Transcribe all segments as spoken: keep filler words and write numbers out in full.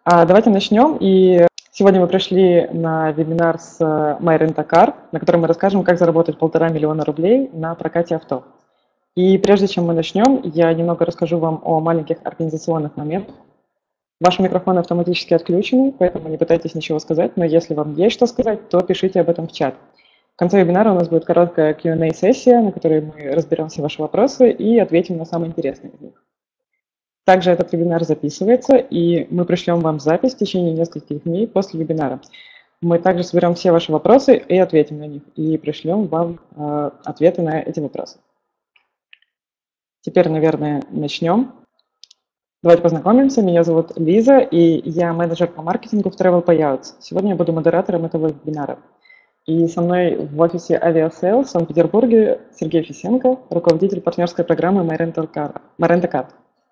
А, Давайте начнем. И сегодня мы пришли на вебинар с MyRent-A-Car, на котором мы расскажем, как заработать полтора миллиона рублей на прокате авто. И прежде чем мы начнем, я немного расскажу вам о маленьких организационных моментах. Ваши микрофоны автоматически отключены, поэтому не пытайтесь ничего сказать, но если вам есть что сказать, то пишите об этом в чат. В конце вебинара у нас будет короткая кью энд эй-сессия, на которой мы разберем все ваши вопросы и ответим на самые интересные из них. Также этот вебинар записывается, и мы пришлем вам запись в течение нескольких дней после вебинара. Мы также соберем все ваши вопросы и ответим на них, и пришлем вам э, ответы на эти вопросы. Теперь, наверное, начнем. Давайте познакомимся. Меня зовут Лиза, и я менеджер по маркетингу в Travel Payouts. Сегодня я буду модератором этого вебинара. И со мной в офисе Aviasales в Санкт-Петербурге Сергей Фисенко, руководитель партнерской программы MyRent-A-Car.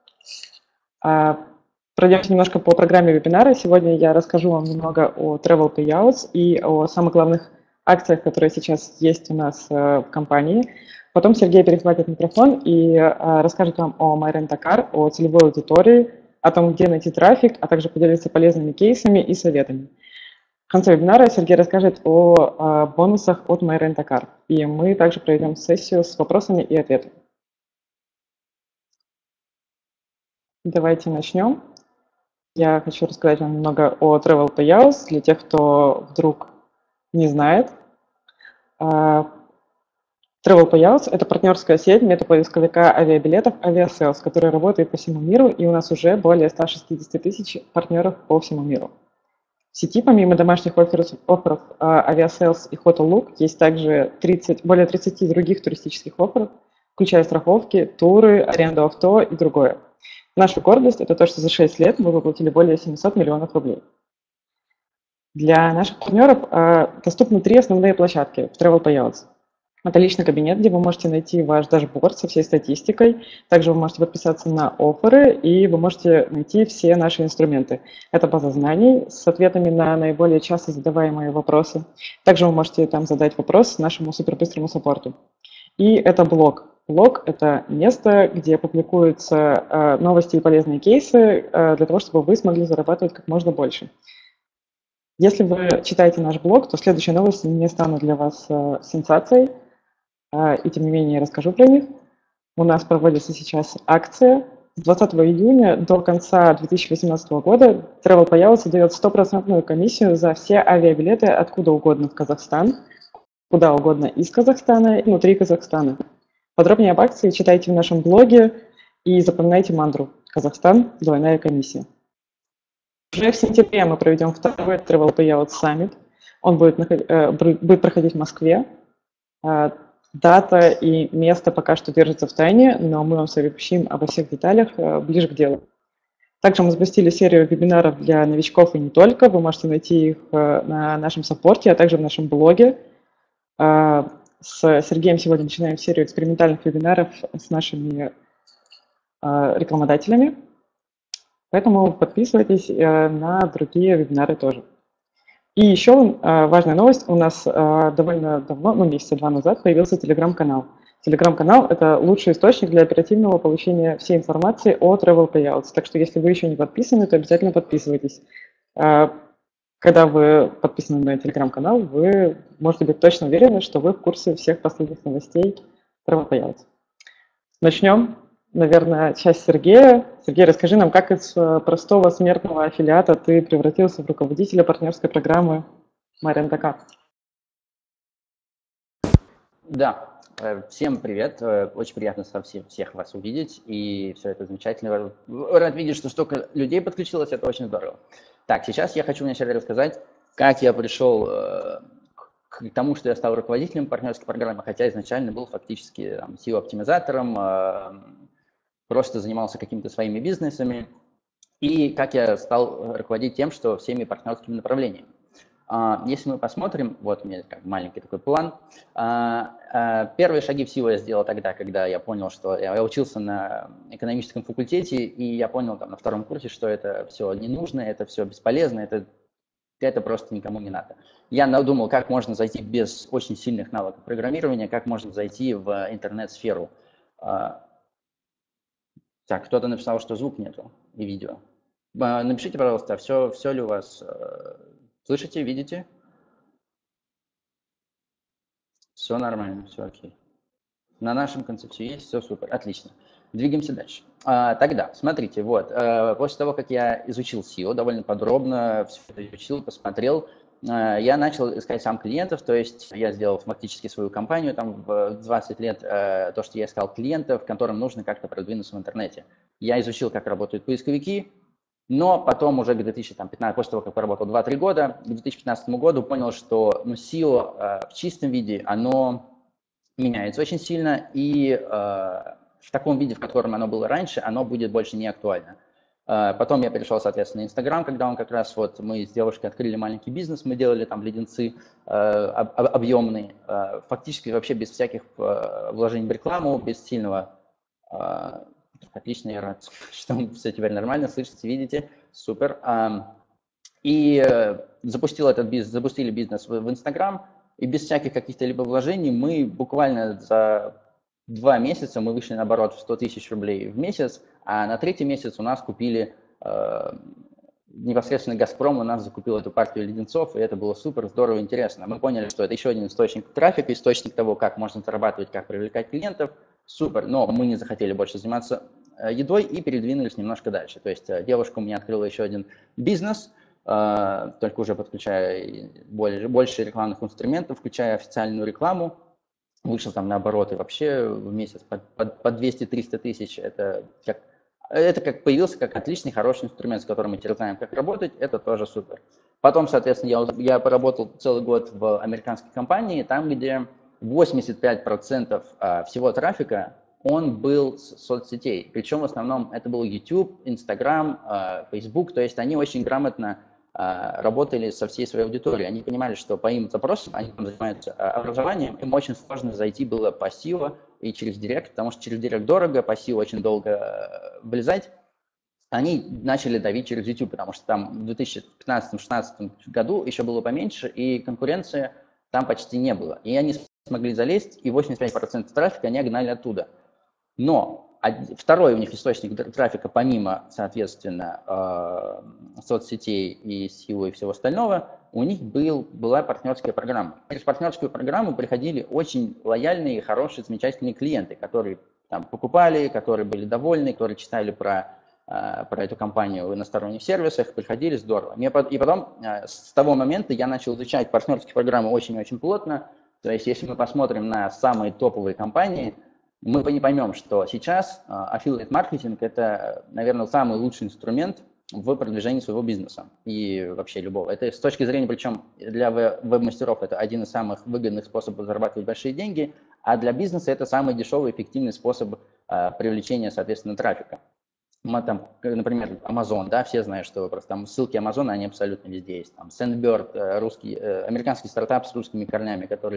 Пройдемте немножко по программе вебинара. Сегодня я расскажу вам немного о Travel Payouts и о самых главных акциях, которые сейчас есть у нас в компании. Потом Сергей перехватит микрофон и расскажет вам о MyRent-A-Car, о целевой аудитории, о том, где найти трафик, а также поделится полезными кейсами и советами. В конце вебинара Сергей расскажет о бонусах от MyRent-A-Car. И мы также проведем сессию с вопросами и ответами. Давайте начнем. Я хочу рассказать вам немного о Travel Payouts для тех, кто вдруг не знает. Travel Payouts – это партнерская сеть метапоисковика авиабилетов Aviasales, которая работает по всему миру, и у нас уже более ста шестидесяти тысяч партнеров по всему миру. В сети, помимо домашних офферов, офферов Aviasales и Hotels, есть также тридцать, более тридцати других туристических офферов, включая страховки, туры, аренду авто и другое. Наша гордость – это то, что за шесть лет мы выплатили более семисот миллионов рублей. Для наших партнеров э, доступны три основные площадки в Travel Payouts. Это личный кабинет, где вы можете найти ваш дашборд со всей статистикой. Также вы можете подписаться на офферы, и вы можете найти все наши инструменты. Это база знаний с ответами на наиболее часто задаваемые вопросы. Также вы можете там задать вопрос нашему супербыстрому саппорту. И это блог. Блог – это место, где публикуются э, новости и полезные кейсы э, для того, чтобы вы смогли зарабатывать как можно больше. Если вы читаете наш блог, то следующие новости не станут для вас э, сенсацией, э, и тем не менее я расскажу про них. У нас проводится сейчас акция. С двадцатого июня до конца две тысячи восемнадцатого года Travel Payouts дает стопроцентную комиссию за все авиабилеты откуда угодно в Казахстан, куда угодно из Казахстана и внутри Казахстана. Подробнее об акции читайте в нашем блоге и запоминайте мантру «Казахстан. Двойная комиссия». Уже в сентябре мы проведем второй Travel Payouts Summit. Он будет, будет проходить в Москве. Дата и место пока что держатся в тайне, но мы вам сообщим обо всех деталях ближе к делу. Также мы запустили серию вебинаров для новичков и не только. Вы можете найти их на нашем саппорте, а также в нашем блоге. С Сергеем сегодня начинаем серию экспериментальных вебинаров с нашими э, рекламодателями. Поэтому подписывайтесь э, на другие вебинары тоже. И еще э, важная новость. У нас э, довольно давно, ну месяца два назад, появился телеграм-канал. Телеграм-канал – это лучший источник для оперативного получения всей информации о Travel Payouts. Так что если вы еще не подписаны, то обязательно подписывайтесь. Э, Когда вы подписаны на телеграм-канал, вы можете быть точно уверены, что вы в курсе всех последних новостей Travel Payouts. Начнем, наверное, часть Сергея. Сергей, расскажи нам, как из простого смертного аффилиата ты превратился в руководителя партнерской программы MyRent-A-Car. Да, всем привет. Очень приятно совсем всех вас увидеть. И все это замечательно. Рад видеть, что столько людей подключилось. Это очень здорово. Так, сейчас я хочу вначале рассказать, как я пришел э, к тому, что я стал руководителем партнерской программы, хотя изначально был фактически там, си и о-оптимизатором, э, просто занимался какими-то своими бизнесами, и как я стал руководить тем, что всеми партнерскими направлениями. Э, если мы посмотрим, вот у меня как маленький такой план. Э, э, первые шаги в си и о я сделал тогда, когда я понял, что я, я учился на экономическом факультете, и я понял там на втором курсе, что это все не нужно, это все бесполезно, это, это просто никому не надо. Я надумал, как можно зайти без очень сильных навыков программирования, как можно зайти в интернет-сферу. Так, кто-то написал, что звук нету и видео. А, Напишите, пожалуйста, все, все ли у вас э, слышите, видите? Все нормально, все окей. На нашем конце все есть, все супер, отлично. Двигаемся дальше. А, тогда, смотрите, вот, э, после того, как я изучил сео довольно подробно, все это изучил, посмотрел, э, я начал искать сам клиентов, то есть я сделал фактически свою компанию там в двадцать лет, э, то, что я искал клиентов, которым нужно как-то продвинуться в интернете. Я изучил, как работают поисковики, но потом уже к две тысячи пятнадцатому, после того, как поработал два-три года, к две тысячи пятнадцатому году понял, что ну, сео э, в чистом виде, оно меняется очень сильно, и э, в таком виде, в котором оно было раньше, оно будет больше не актуально. Э, потом я перешел, соответственно, на Инстаграм, когда он как раз, вот мы с девушкой открыли маленький бизнес, мы делали там леденцы э, об, объемные, э, фактически вообще без всяких э, вложений в рекламу, без сильного... Э, отлично, я рад, что все теперь нормально, слышите, видите, супер. Э, и э, запустил этот бизнес, запустили бизнес в Инстаграм, и без всяких каких-то либо вложений мы буквально за два месяца мы вышли на оборот в сто тысяч рублей в месяц, а на третий месяц у нас купили, э, непосредственно «Газпром» у нас закупил эту партию леденцов, и это было супер, здорово, интересно. Мы поняли, что это еще один источник трафика, источник того, как можно зарабатывать, как привлекать клиентов, супер, но мы не захотели больше заниматься едой и передвинулись немножко дальше. То есть девушка у меня открыла еще один бизнес, только уже подключая больше, больше рекламных инструментов, включая официальную рекламу, вышел там на обороты вообще в месяц под, под, под двести-триста тысяч. Это как, это как появился как отличный, хороший инструмент, с которым мы теперь знаем, как работать, это тоже супер. Потом, соответственно, я, я поработал целый год в американской компании, там, где восемьдесят пять процентов всего трафика, он был с соцсетей. Причем в основном это был YouTube, Instagram, Facebook, то есть они очень грамотно работали со всей своей аудиторией. Они понимали, что по им запросам, они там занимаются образованием, им очень сложно зайти было по сео и через директ, потому что через директ дорого, по сео очень долго влезать. Они начали давить через YouTube, потому что там в две тысячи пятнадцатом-шестнадцатом году еще было поменьше, и конкуренции там почти не было. И они смогли залезть, и восемьдесят пять процентов трафика они гнали оттуда. Но второй у них источник трафика, помимо, соответственно, соцсетей и сео и всего остального, у них был, была партнерская программа. Через партнерскую программу приходили очень лояльные, хорошие, замечательные клиенты, которые там покупали, которые были довольны, которые читали про, про эту компанию в иностранных сервисах, приходили здорово. И потом с того момента я начал изучать партнерские программы очень-очень плотно. То есть если мы посмотрим на самые топовые компании, мы не поймем, что сейчас affiliate маркетинг – это, наверное, самый лучший инструмент в продвижении своего бизнеса и вообще любого. Это с точки зрения, причем для веб-мастеров это один из самых выгодных способов зарабатывать большие деньги, а для бизнеса это самый дешевый, эффективный способ а, привлечения, соответственно, трафика. Мы там, например, Amazon, да, все знают, что просто там ссылки Amazon, они абсолютно везде есть. Там Sendbird, русский, американский стартап с русскими корнями, который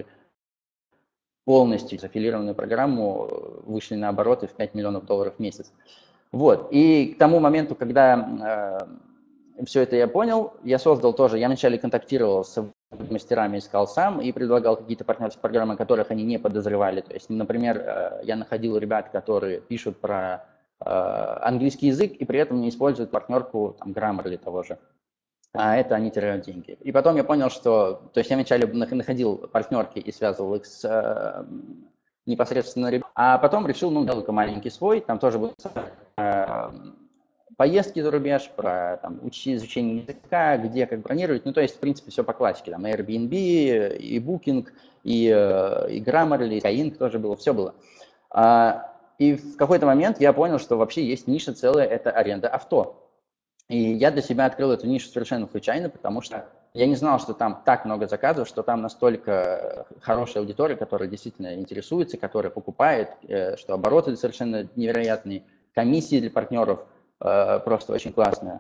полностью аффилированную программу вышли на обороты в пять миллионов долларов в месяц. Вот. И к тому моменту, когда э, все это я понял, я создал тоже, я вначале контактировал с мастерами, искал сам и предлагал какие-то партнерские программы, о которых они не подозревали. То есть, например, э, я находил ребят, которые пишут про э, английский язык и при этом не используют партнерку там, Grammarly того же. А это они теряют деньги. И потом я понял, что... То есть я вначале находил партнерки и связывал их с э, непосредственно... А потом решил, ну, делать маленький свой, там тоже будут э, поездки за рубеж, про там, учи, изучение языка, где как бронировать. Ну, то есть, в принципе, все по классике. Там Airbnb, и Booking, и, э, и Grammarly, и Skyeng тоже было, все было. А, и в какой-то момент я понял, что вообще есть ниша целая, это аренда авто. И я для себя открыл эту нишу совершенно случайно, потому что я не знал, что там так много заказов, что там настолько хорошая аудитория, которая действительно интересуется, которая покупает, что обороты совершенно невероятные, комиссии для партнеров просто очень классные.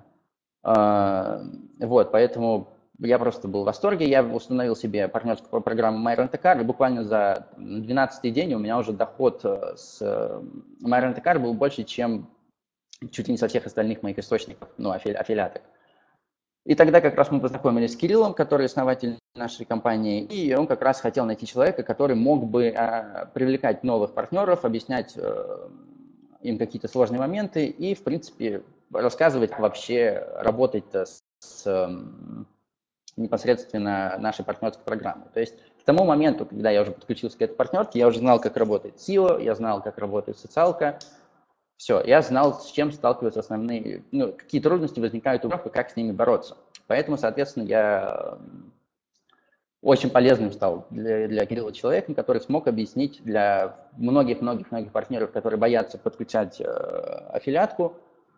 Вот, поэтому я просто был в восторге, я установил себе партнерскую программу MyRent-A-Car, и буквально за двенадцатый день у меня уже доход с MyRent-A-Car был больше, чем чуть ли не со всех остальных моих источников, ну, аффили аффилиаток. И тогда как раз мы познакомились с Кириллом, который основатель нашей компании, и он как раз хотел найти человека, который мог бы а, привлекать новых партнеров, объяснять а, им какие-то сложные моменты, и, в принципе, рассказывать, как вообще работать-то с, с непосредственно нашей партнерской программой. То есть к тому моменту, когда я уже подключился к этой партнерке, я уже знал, как работает сила, я знал, как работает социалка. Все, я знал, с чем сталкиваются основные, ну, какие трудности возникают у брокеров, как с ними бороться. Поэтому, соответственно, я очень полезным стал для, для Кирилла человеком, который смог объяснить для многих-многих-многих партнеров, которые боятся подключать э, аффилиатку,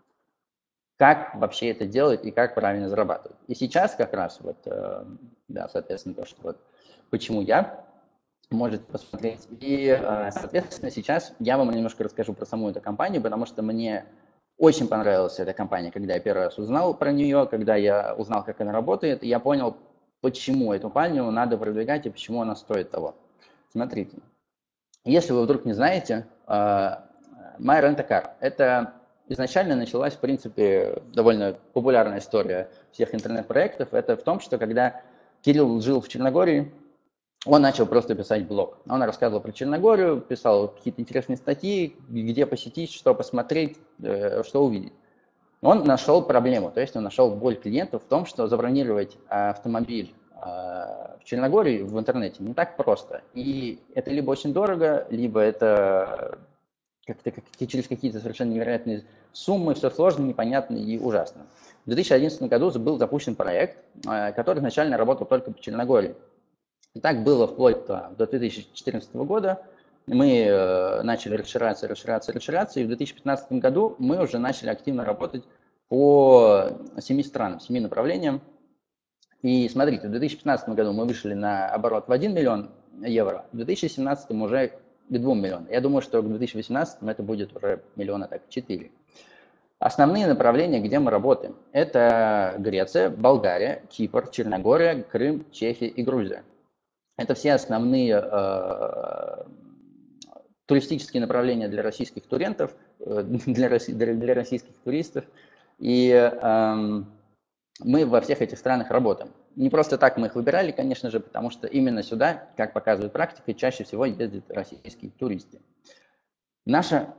как вообще это делать и как правильно зарабатывать. И сейчас как раз, вот, э, да, соответственно, то, что вот почему я, можете посмотреть. И, э, соответственно, сейчас я вам немножко расскажу про саму эту компанию, потому что мне очень понравилась эта компания, когда я первый раз узнал про нее, когда я узнал, как она работает, и я понял, почему эту компанию надо продвигать и почему она стоит того. Смотрите, если вы вдруг не знаете, э, My Rent a Car – это изначально началась, в принципе, довольно популярная история всех интернет-проектов. Это в том, что когда Кирилл жил в Черногории, он начал просто писать блог. Он рассказывал про Черногорию, писал какие-то интересные статьи, где посетить, что посмотреть, что увидеть. Он нашел проблему, то есть он нашел боль клиентов в том, что забронировать автомобиль в Черногории в интернете не так просто. И это либо очень дорого, либо это как-то как, через какие-то совершенно невероятные суммы, все сложно, непонятно и ужасно. В две тысячи одиннадцатом году был запущен проект, который изначально работал только по Черногории. И так было вплоть до две тысячи четырнадцатого года. Мы начали расширяться, расширяться, расширяться, и в две тысячи пятнадцатом году мы уже начали активно работать по семи странам, семи направлениям. И смотрите, в две тысячи пятнадцатом году мы вышли на оборот в один миллион евро, в две тысячи семнадцатом уже к двум миллионам. Я думаю, что к две тысячи восемнадцатому это будет уже миллиона так четыре. Основные направления, где мы работаем, это Греция, Болгария, Кипр, Черногория, Крым, Чехия и Грузия. Это все основные э, туристические направления для российских турентов, э, для, для, для российских туристов. И э, мы во всех этих странах работаем. Не просто так мы их выбирали, конечно же, потому что именно сюда, как показывает практика, чаще всего ездят российские туристы. Наша,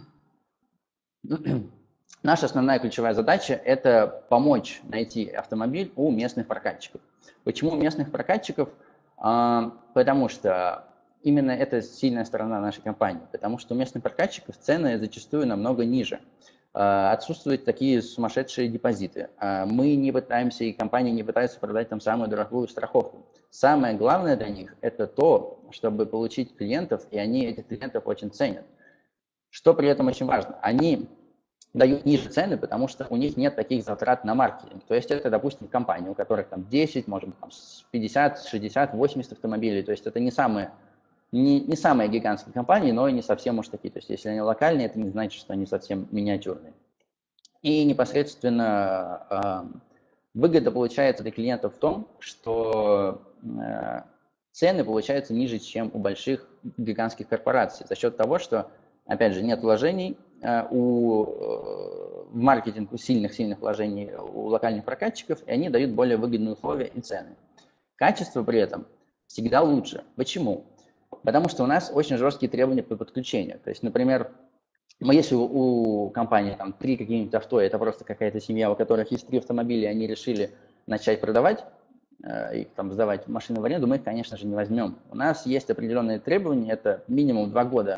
наша основная ключевая задача – это помочь найти автомобиль у местных прокатчиков. Почему у местных прокатчиков? Потому что именно это сильная сторона нашей компании, потому что у местных прокатчиков цены зачастую намного ниже. Отсутствуют такие сумасшедшие депозиты. Мы не пытаемся, и компания не пытается продать там самую дорогую страховку. Самое главное для них – это то, чтобы получить клиентов, и они этих клиентов очень ценят. Что при этом очень важно? Они дают ниже цены, потому что у них нет таких затрат на маркетинг. То есть это, допустим, компания, у которых там десять, может быть, там пятьдесят, шестьдесят, восемьдесят автомобилей. То есть это не самые, не, не самые гигантские компании, но и не совсем уж такие. То есть если они локальные, это не значит, что они совсем миниатюрные. И непосредственно э, выгода получается для клиентов в том, что э, цены получаются ниже, чем у больших гигантских корпораций. За счет того, что, опять же, нет вложений, у, в маркетинг у сильных-сильных вложений у локальных прокатчиков, и они дают более выгодные условия и цены. Качество при этом всегда лучше. Почему? Потому что у нас очень жесткие требования по подключению. То есть, например, мы, если у, у компании там три какие-нибудь авто, это просто какая-то семья, у которых есть три автомобиля, и они решили начать продавать э, и там сдавать машины в аренду, мы их, конечно же, не возьмем. У нас есть определенные требования, это минимум два года,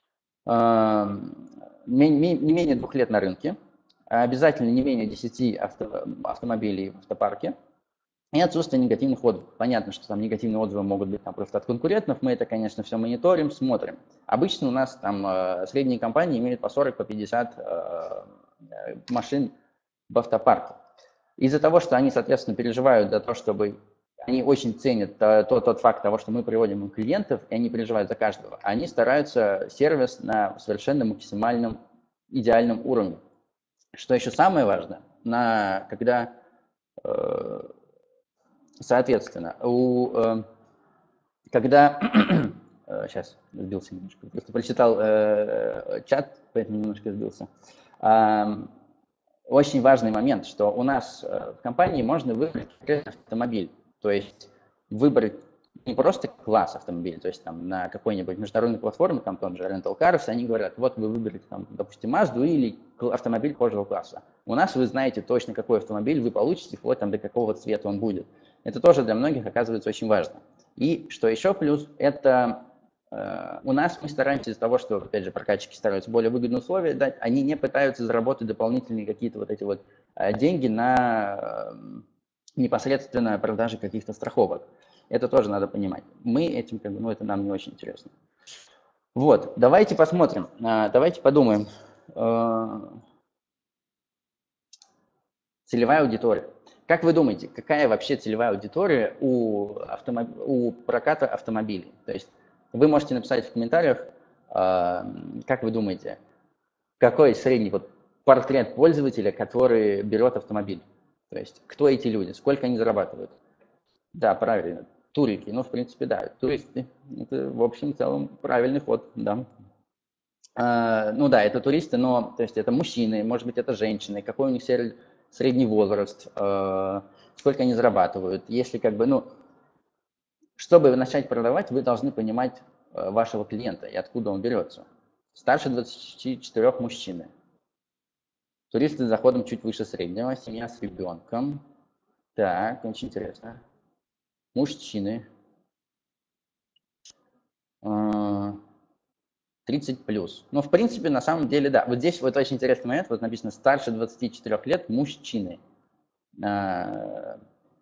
э, не менее двух лет на рынке, обязательно не менее десяти авто, автомобилей в автопарке и отсутствие негативных отзывов. Понятно, что там негативные отзывы могут быть там, просто от конкурентов, мы это, конечно, все мониторим, смотрим. Обычно у нас там э, средние компании имеют по сорок, по пятьдесят э, машин в автопарке. Из-за того, что они, соответственно, переживают за то, чтобы они очень ценят тот, тот факт того, что мы приводим им клиентов, и они переживают за каждого. Они стараются сервис на совершенно максимальном, идеальном уровне. Что еще самое важное, на, когда, э, соответственно, у, э, когда, э, сейчас сбился немножко, просто прочитал э, чат, поэтому немножко сбился. Э, очень важный момент, что у нас в компании можно выбрать автомобиль. То есть выбрать не просто класс автомобиля, то есть там на какой-нибудь международной платформе, там тот же Rental Cars, они говорят, вот вы выберете, там, допустим, Mazda или автомобиль похожего класса. У нас вы знаете точно, какой автомобиль вы получите, вплоть там до какого цвета он будет. Это тоже для многих оказывается очень важно. И что еще плюс, это э, у нас мы стараемся из-за того, что, опять же, прокатчики стараются более выгодные условия дать, они не пытаются заработать дополнительные какие-то вот эти вот э, деньги на э, непосредственно продаже каких-то страховок. Это тоже надо понимать. Мы этим, как бы, ну, это нам не очень интересно. Вот, давайте посмотрим, давайте подумаем. Целевая аудитория. Как вы думаете, какая вообще целевая аудитория у, автомоб... у проката автомобилей? То есть вы можете написать в комментариях, как вы думаете, какой средний вот портрет пользователя, который берет автомобиль? То есть кто эти люди, сколько они зарабатывают? Да, правильно. Турики, ну, в принципе, да, туристы. Это, в общем, в целом, правильный ход, да. А, ну да, это туристы, но, то есть, это мужчины, может быть, это женщины, какой у них средний возраст, а, сколько они зарабатывают. Если, как бы, ну, чтобы начать продавать, вы должны понимать а, вашего клиента и откуда он берется. Старше двадцати четырёх мужчины. Туристы с доходом чуть выше среднего, семья с ребенком. Так, очень интересно. Мужчины. тридцать плюс. Ну, в принципе, на самом деле, да. Вот здесь вот очень интересный момент. Вот написано старше двадцати четырёх лет мужчины. А,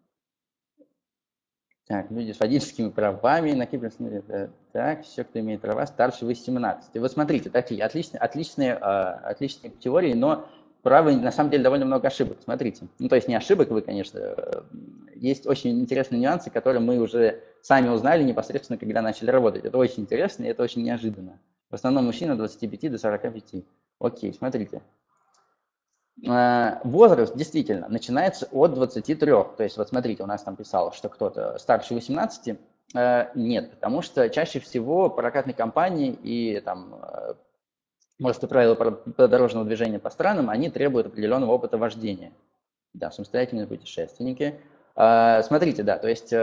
так, люди с водительскими правами на Кипре. Так, все, кто имеет права, старше восемнадцати. Вот смотрите, такие отличные, отличные, отличные теории, но правы на самом деле довольно много ошибок. Смотрите. Ну, то есть не ошибок вы, конечно. Есть очень интересные нюансы, которые мы уже сами узнали непосредственно, когда начали работать. Это очень интересно и это очень неожиданно. В основном мужчина от двадцати пяти до сорока пяти. Окей, смотрите. Возраст действительно начинается от двадцати трёх. То есть вот смотрите, у нас там писало, что кто-то старше восемнадцати. Нет, потому что чаще всего прокатные компании и там, может, и правила дорожного движения по странам, они требуют определенного опыта вождения. Да, самостоятельные путешественники. Смотрите, да, то есть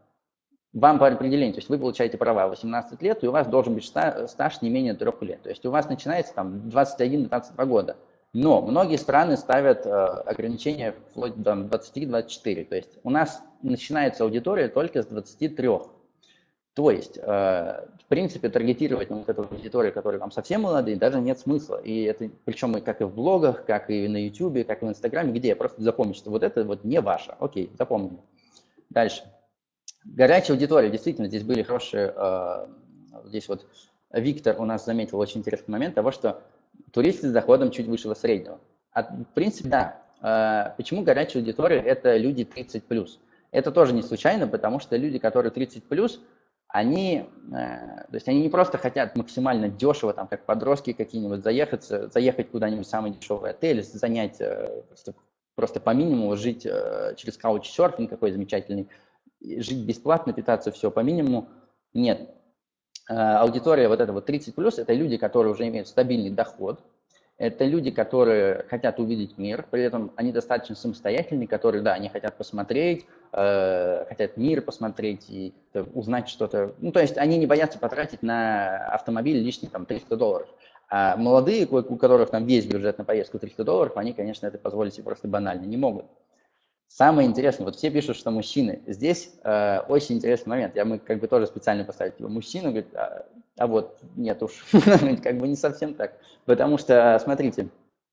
вам по определению, то есть вы получаете права восемнадцать лет, и у вас должен быть стаж не менее трех лет. То есть у вас начинается там двадцать один - двадцать два года. Но многие страны ставят ограничения вплоть до двадцати - двадцати четырёх. То есть у нас начинается аудитория только с двадцати трёх. То есть, в принципе, таргетировать на вот эту аудиторию, которая там совсем молодые, даже нет смысла. И это, причем как и в блогах, как и на YouTube, как и в Инстаграме, где просто запомнить, что вот это вот не ваше. Окей, запомнили. Дальше. Горячая аудитория. Действительно, здесь были хорошие... Здесь вот Виктор у нас заметил очень интересный момент того, что туристы с доходом чуть выше среднего. А, в принципе, да. Почему горячая аудитория – это люди тридцать плюс? Это тоже не случайно, потому что люди, которые тридцать плюс, они, то есть они не просто хотят максимально дешево, там, как подростки какие-нибудь, заехать, заехать куда-нибудь в самый дешевый отель, занять просто, просто по минимуму, жить через каучсерфинг какой замечательный, жить бесплатно, питаться все по минимуму. Нет. Аудитория вот эта вот тридцать плюс, это люди, которые уже имеют стабильный доход, это люди, которые хотят увидеть мир, при этом они достаточно самостоятельные, которые, да, они хотят посмотреть, э, хотят мир посмотреть и э, узнать что-то. Ну, то есть они не боятся потратить на автомобиль лишние там триста долларов. А молодые, у, у которых там весь бюджет на поездку триста долларов, они, конечно, это позволить себе просто банально не могут. Самое интересное, вот все пишут, что мужчины. Здесь э, очень интересный момент. Я мы как бы тоже специально поставили типа, мужчину, говорит, а, а вот нет уж, как бы не совсем так. Потому что, смотрите,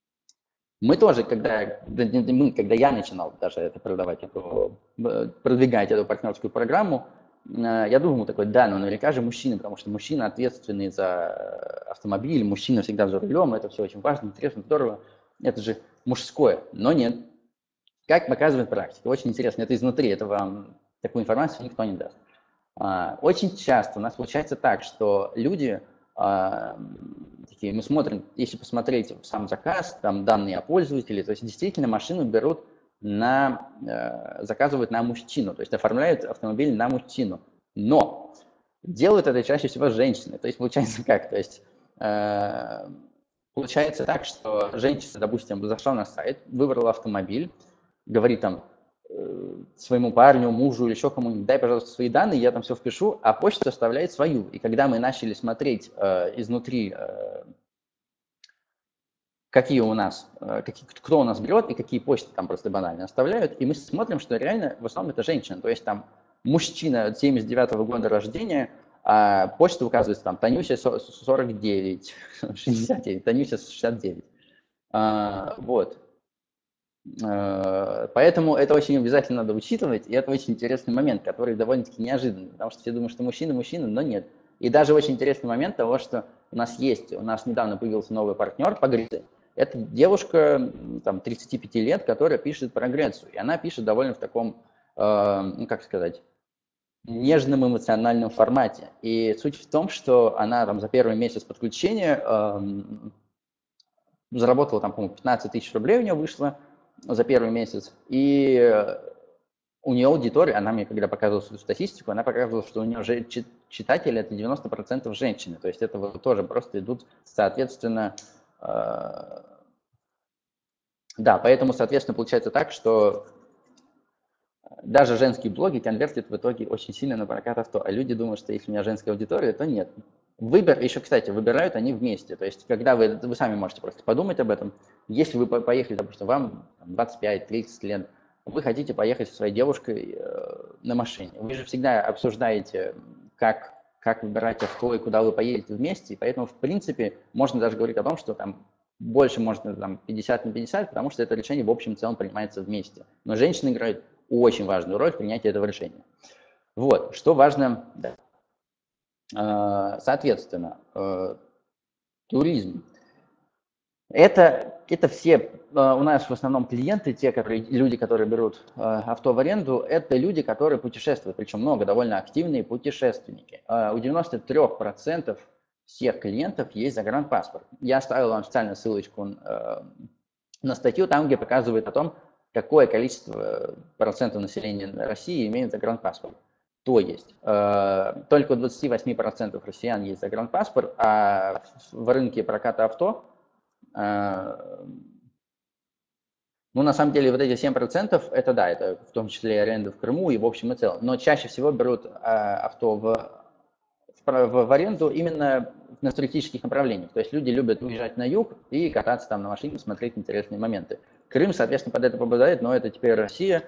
мы тоже, когда, мы, когда я начинал даже это продавать, эту, продвигать эту партнерскую программу, я думал такой, да, но наверняка же мужчины, потому что мужчина ответственный за автомобиль, мужчина всегда за рулем, это все очень важно, интересно, здорово, это же мужское, но нет. Как показывает практика, очень интересно, это изнутри, это вам такую информацию никто не даст. Очень часто у нас получается так, что люди, такие, мы смотрим, если посмотреть в сам заказ, там данные о пользователе, то есть действительно машину берут на, заказывают на мужчину, то есть оформляют автомобиль на мужчину. Но делают это чаще всего женщины, то есть получается как, то есть получается так, что женщина, допустим, зашла на сайт, выбрала автомобиль, говорит там, своему парню, мужу или еще кому-нибудь, дай, пожалуйста, свои данные, я там все впишу, а почта оставляет свою. И когда мы начали смотреть э, изнутри, э, какие у нас, э, какие, кто у нас берет и какие почты там просто банально оставляют, и мы смотрим, что реально в основном это женщина. То есть там мужчина семьдесят девятого года рождения, а почта указывается там Танюся сорок девять, шестьдесят девять, Танюся шестьдесят девять. А, вот. Поэтому это очень обязательно надо учитывать, и это очень интересный момент, который довольно-таки неожиданный, потому что все думают, что мужчина мужчина, но нет. И даже очень интересный момент того, что у нас есть, у нас недавно появился новый партнер по Греции. Это девушка там, тридцати пяти лет, которая пишет про Грецию, и она пишет довольно в таком, э, ну как сказать, нежном эмоциональном формате. И суть в том, что она там за первый месяц подключения э, заработала там, по-моему, пятнадцать тысяч рублей у нее вышло за первый месяц, и у нее аудитория, она мне когда показывала свою статистику, она показывала, что у нее уже читатели это девяносто процентов женщины, то есть это вот тоже просто идут, соответственно, э, да, поэтому, соответственно, получается так, что даже женские блоги конвертят в итоге очень сильно на прокат авто, а люди думают, что если у меня женская аудитория, то нет. Выбор, еще, кстати, выбирают они вместе, то есть когда вы, вы сами можете просто подумать об этом, если вы поехали, допустим, вам двадцать пять тридцать лет, вы хотите поехать со своей девушкой э, на машине, вы же всегда обсуждаете, как, как выбирать авто и куда вы поедете вместе, и поэтому, в принципе, можно даже говорить о том, что там больше можно там, пятьдесят на пятьдесят, потому что это решение в общем целом принимается вместе. Но женщины играют очень важную роль в принятии этого решения. Вот, что важно, да. Соответственно, туризм. Это, это все у нас в основном клиенты, те которые, люди, которые берут авто в аренду, это люди, которые путешествуют, причем много, довольно активные путешественники. У девяноста трёх процентов всех клиентов есть загранпаспорт. Я оставил вам специально ссылочку на статью, там, где показывает о том, какое количество процентов населения России имеет загранпаспорт. То есть э, только у двадцати восьми процентов россиян есть загранпаспорт, а в рынке проката авто, э, ну, на самом деле, вот эти семь процентов, это да, это в том числе и аренда в Крыму и в общем и целом, но чаще всего берут э, авто в, в, в аренду именно на туристических направлениях. То есть люди любят уезжать на юг и кататься там на машине, смотреть интересные моменты. Крым, соответственно, под это попадает, но это теперь Россия,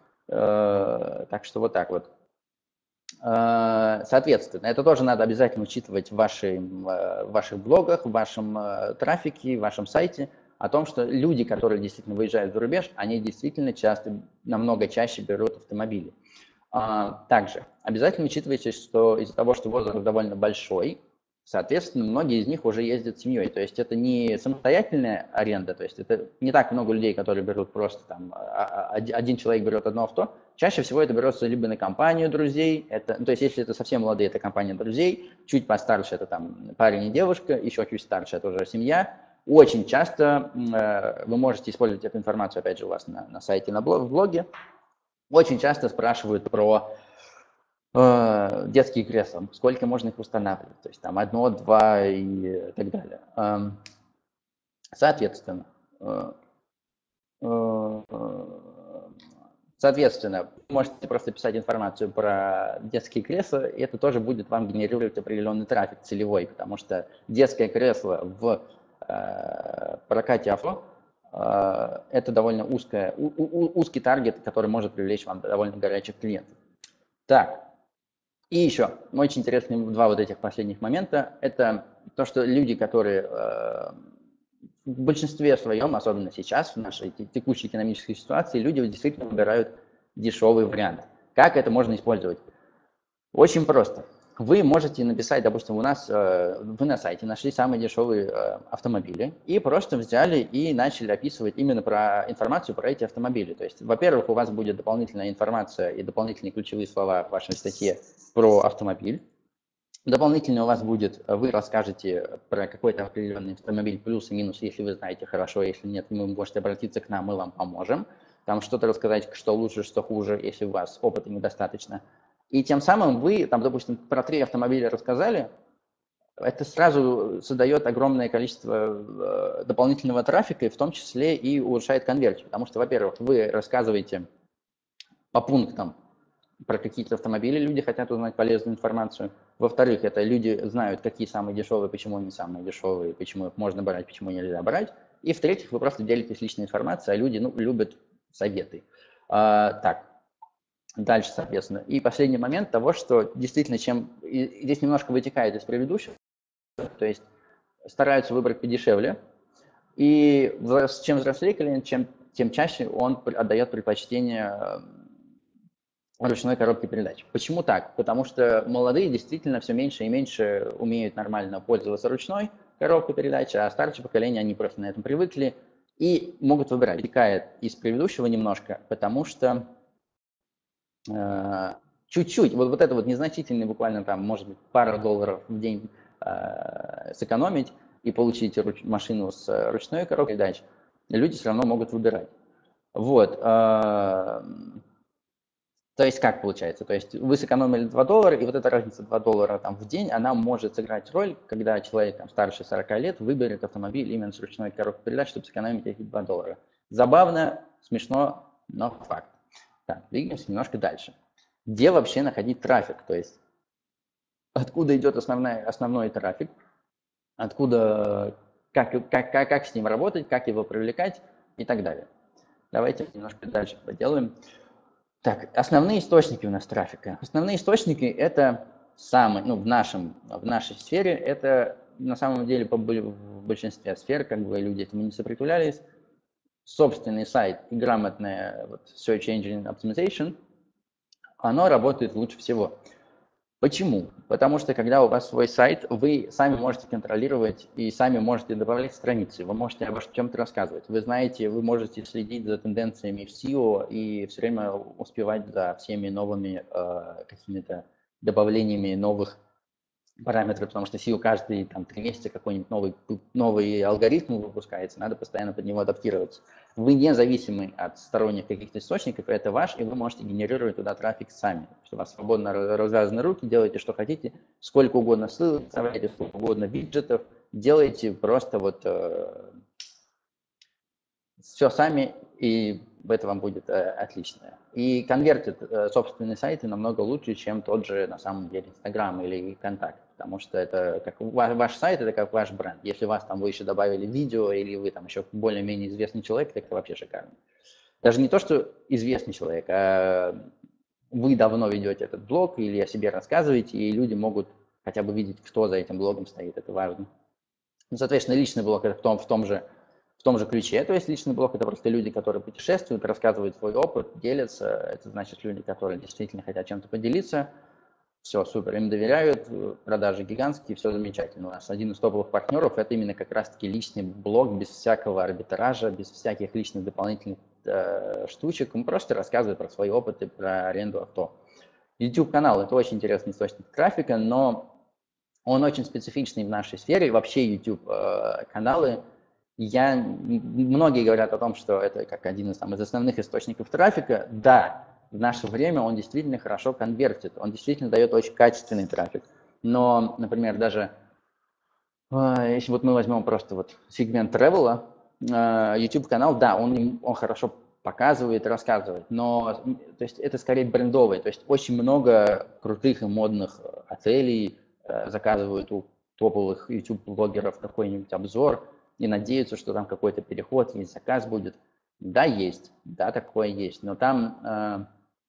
э, так что вот так вот. Соответственно, это тоже надо обязательно учитывать в, вашей, в ваших блогах, в вашем трафике, в вашем сайте, о том, что люди, которые действительно выезжают за рубеж, они действительно часто, намного чаще берут автомобили. Также обязательно учитывайте, что из-за того, что возраст довольно большой, соответственно, многие из них уже ездят с семьей. То есть это не самостоятельная аренда, то есть это не так много людей, которые берут просто там, один человек берет одно авто. Чаще всего это берется либо на компанию друзей, это, ну, то есть если это совсем молодые, это компания друзей, чуть постарше это там парень и девушка, еще чуть старше это уже семья. Очень часто э, вы можете использовать эту информацию, опять же, у вас на, на сайте, на блог, в блоге. Очень часто спрашивают про детские кресла, сколько можно их устанавливать, то есть там одно, два и так далее. Соответственно, соответственно, вы можете просто писать информацию про детские кресла, и это тоже будет вам генерировать определенный трафик целевой, потому что детское кресло в прокате авто это довольно узкое, узкий таргет, который может привлечь вам довольно горячих клиентов. Так. И еще, очень интересные два вот этих последних момента, это то, что люди, которые э, в большинстве своем, особенно сейчас, в нашей текущей экономической ситуации, люди действительно выбирают дешевый вариант. Как это можно использовать? Очень просто. Вы можете написать, допустим, у нас, э, вы на сайте нашли самые дешевые э, автомобили и просто взяли и начали описывать именно про информацию про эти автомобили. То есть, во-первых, у вас будет дополнительная информация и дополнительные ключевые слова в вашей статье про автомобиль. Дополнительно у вас будет, вы расскажете про какой-то определенный автомобиль, плюс и минус, если вы знаете хорошо, если нет, вы можете обратиться к нам, мы вам поможем. Там что-то рассказать, что лучше, что хуже, если у вас опыта недостаточно. И тем самым вы, там, допустим, про три автомобиля рассказали, это сразу создает огромное количество дополнительного трафика, и в том числе и улучшает конверсию. Потому что, во-первых, вы рассказываете по пунктам про какие-то автомобили люди хотят узнать полезную информацию. Во-вторых, это люди знают, какие самые дешевые, почему они самые дешевые, почему их можно брать, почему нельзя брать. И в-третьих, вы просто делитесь личной информацией, а люди ну, любят советы. А, так, дальше, соответственно. И последний момент того, что действительно, чем и здесь немножко вытекает из предыдущего, то есть стараются выбрать подешевле, и чем взрослее клиент, чем, тем чаще он отдает предпочтение ручной коробке передач. Почему так? Потому что молодые действительно все меньше и меньше умеют нормально пользоваться ручной коробкой передач, а старшее поколение, они просто на этом привыкли и могут выбирать. Вытекает из предыдущего немножко, потому что э, чуть-чуть, вот, вот это вот незначительный, буквально там, может быть, пару долларов в день э, сэкономить и получить руч, машину с ручной коробкой передач, люди все равно могут выбирать. Вот. Э, То есть как получается? То есть вы сэкономили два доллара, и вот эта разница два доллара там, в день, она может сыграть роль, когда человек там, старше сорока лет выберет автомобиль именно с ручной коробкой передач, чтобы сэкономить эти два доллара. Забавно, смешно, но факт. Так, двигаемся немножко дальше. Где вообще находить трафик? То есть откуда идет основной, основной трафик, откуда, как, как, как, как с ним работать, как его привлекать и так далее. Давайте немножко дальше поделаем. Так, основные источники у нас трафика. Основные источники это самые, ну, в, нашем, в нашей сфере, это на самом деле по, в большинстве сфер, как бы люди этому не сопротивлялись, собственный сайт и грамотная вот, Search Engine Optimization, оно работает лучше всего. Почему? Потому что когда у вас свой сайт, вы сами можете контролировать и сами можете добавлять страницы, вы можете обо чем-то рассказывать. Вы знаете, вы можете следить за тенденциями в сео и все время успевать за всеми новыми э, какими-то добавлениями новых параметров, потому что сео каждые там, три месяца какой-нибудь новый, новый алгоритм выпускается, надо постоянно под него адаптироваться. Вы независимы от сторонних каких-то источников, это ваш, и вы можете генерировать туда трафик сами. Что у вас свободно развязаны руки, делайте, что хотите, сколько угодно ссылок, вставляйте сколько угодно виджетов, делайте просто вот э, все сами, и это вам будет э, отлично. И конвертит э, собственные сайты намного лучше, чем тот же, на самом деле, Инстаграм или Контакт, потому что это как ваш, ваш сайт, это как ваш бренд. Если у вас там вы еще добавили видео, или вы там еще более-менее известный человек, это вообще шикарно. Даже не то, что известный человек, а вы давно ведете этот блог, или о себе рассказываете, и люди могут хотя бы видеть, кто за этим блогом стоит, это важно. Ну, соответственно, личный блог это в том, в том же В том же ключе, то есть личный блог – это просто люди, которые путешествуют, рассказывают свой опыт, делятся. Это значит люди, которые действительно хотят чем-то поделиться. Все, супер, им доверяют, продажи гигантские, все замечательно. У нас один из топовых партнеров – это именно как раз-таки личный блог, без всякого арбитража, без всяких личных дополнительных э, штучек. Он просто рассказывает про свои опыты, про аренду авто. YouTube-канал – это очень интересный источник трафика, но он очень специфичный в нашей сфере. Вообще YouTube-каналы – Я, многие говорят о том, что это как один из, там, из основных источников трафика. Да, в наше время он действительно хорошо конвертит, он действительно дает очень качественный трафик. Но, например, даже если вот мы возьмем просто вот сегмент travel, YouTube-канал, да, он, он хорошо показывает, рассказывает, но то есть это скорее брендовый, то есть очень много крутых и модных отелей заказывают у топовых YouTube-блогеров какой-нибудь обзор, и надеются, что там какой-то переход и заказ будет. Да, есть, да, такое есть, но там э,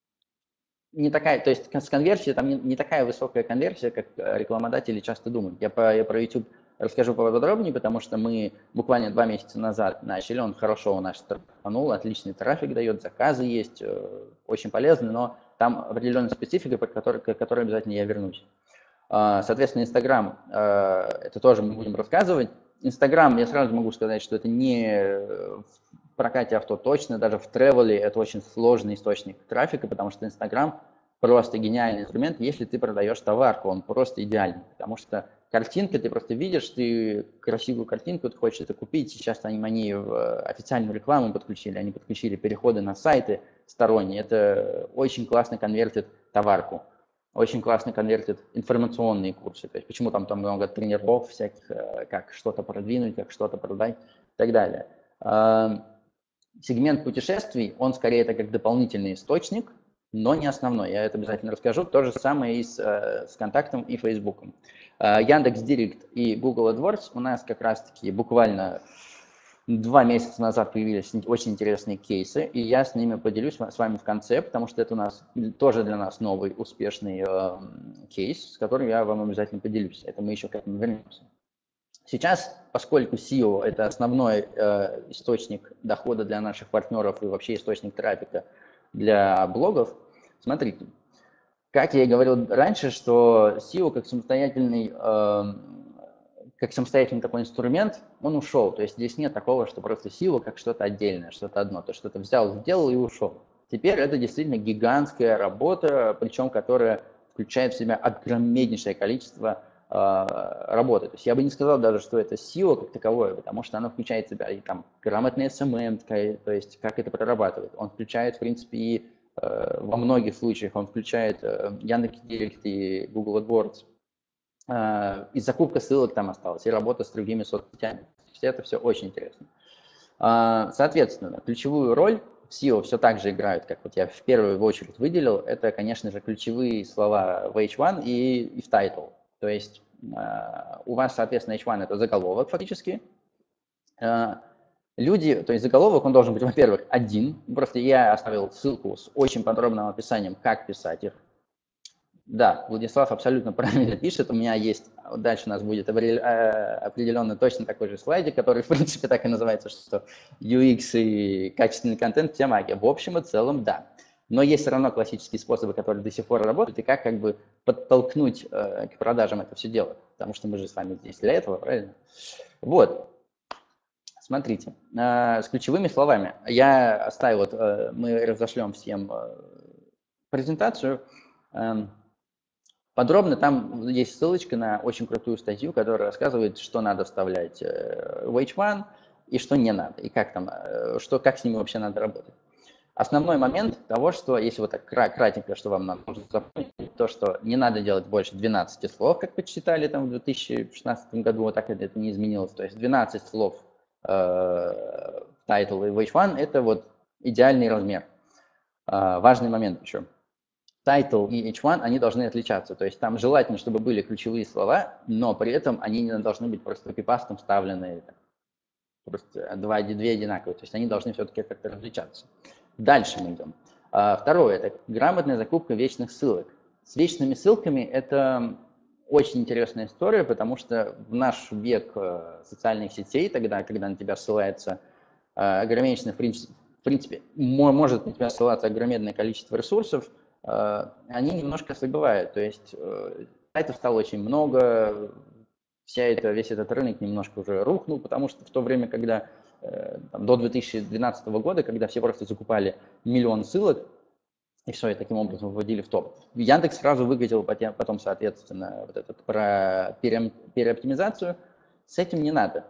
не такая, то есть с конверсией там не, не такая высокая конверсия, как рекламодатели часто думают. Я, по, я про YouTube расскажу поподробнее, потому что мы буквально два месяца назад начали, он хорошо у нас стартанул, отличный трафик дает, заказы есть, э, очень полезный, но там определенная специфика, по которой, к которой обязательно я вернусь. Э, соответственно, Инстаграм, э, это тоже мы будем рассказывать. Инстаграм, я сразу могу сказать, что это не в прокате авто точно, даже в тревеле это очень сложный источник трафика, потому что Инстаграм просто гениальный инструмент, если ты продаешь товарку, он просто идеальный, потому что картинка, ты просто видишь, ты красивую картинку, ты хочешь это купить, сейчас они, они в официальную рекламу подключили, они подключили переходы на сайты сторонние, это очень классно конвертит товарку. Очень классно конвертит информационные курсы. То есть почему там, там много тренеров всяких, как что-то продвинуть, как что-то продать и так далее. Сегмент путешествий, он скорее это как дополнительный источник, но не основной. Я это обязательно расскажу. То же самое и с, с контактом и Фейсбуком. Яндекс.Директ и Google AdWords у нас как раз-таки буквально два месяца назад появились очень интересные кейсы, и я с ними поделюсь с вами в конце, потому что это у нас тоже для нас новый успешный э, кейс, с которым я вам обязательно поделюсь. Это мы еще к этому вернемся. Сейчас, поскольку сео – это основной э, источник дохода для наших партнеров и вообще источник трафика для блогов, смотрите, как я и говорил раньше, что сео как самостоятельный, э, как самостоятельный такой инструмент, он ушел. То есть здесь нет такого, что просто сео как что-то отдельное, что-то одно. То что-то взял, сделал и ушел. Теперь это действительно гигантская работа, причем которая включает в себя огромнейшее количество работы. То есть я бы не сказал даже, что это сео как таковое, потому что оно включает в себя и там грамотный эс эм эм, то есть как это прорабатывает. Он включает, в принципе, и э, во многих случаях он включает э, Яндекс.Директ и Google AdWords. Э, и закупка ссылок там осталась, и работа с другими соцсетями. Это все очень интересно. Э, соответственно, ключевую роль в сео все так же играют, как вот я в первую очередь выделил, это, конечно же, ключевые слова в эйч один и, и в title. То есть э, у вас, соответственно, эйч один – это заголовок фактически. Э, люди, то есть заголовок, он должен быть, во-первых, один. Просто я оставил ссылку с очень подробным описанием, как писать их. Да, Владислав абсолютно правильно пишет. У меня есть, дальше у нас будет определенно точно такой же слайдик, который, в принципе, так и называется, что ю экс и качественный контент – вся магия. В общем и целом, да. Но есть все равно классические способы, которые до сих пор работают, и как как бы подтолкнуть э, к продажам это все дело. Потому что мы же с вами здесь для этого, правильно? Вот. Смотрите, э, с ключевыми словами. Я оставил, вот, э, мы разошлем всем э, презентацию. Э, подробно там есть ссылочка на очень крутую статью, которая рассказывает, что надо вставлять э, в эйч один и что не надо, и как, там, э, что, как с ними вообще надо работать. Основной момент того, что, если вот так кратенько, что вам нужно запомнить, то, что не надо делать больше двенадцати слов, как почитали там в две тысячи шестнадцатом году, вот так это не изменилось. То есть двенадцать слов э, в title и в эйч один – это вот идеальный размер. Э, важный момент еще. Title и эйч один, они должны отличаться. То есть там желательно, чтобы были ключевые слова, но при этом они не должны быть просто копипастом вставлены, просто два, две одинаковые. То есть они должны все-таки как-то различаться. Дальше мы идем. Второе – это грамотная закупка вечных ссылок. С вечными ссылками это очень интересная история, потому что в наш век социальных сетей, тогда, когда на тебя ссылается ограниченное, в принципе, может на тебя ссылаться огромное количество ресурсов, они немножко ослабевают. То есть сайтов стало очень много, вся это, весь этот рынок немножко уже рухнул, потому что в то время, когда там, до две тысячи двенадцатого года, когда все просто закупали миллион ссылок, и все, и таким образом вводили в топ. Яндекс сразу выкатил потом, соответственно, вот этот про пере, переоптимизацию. С этим не надо.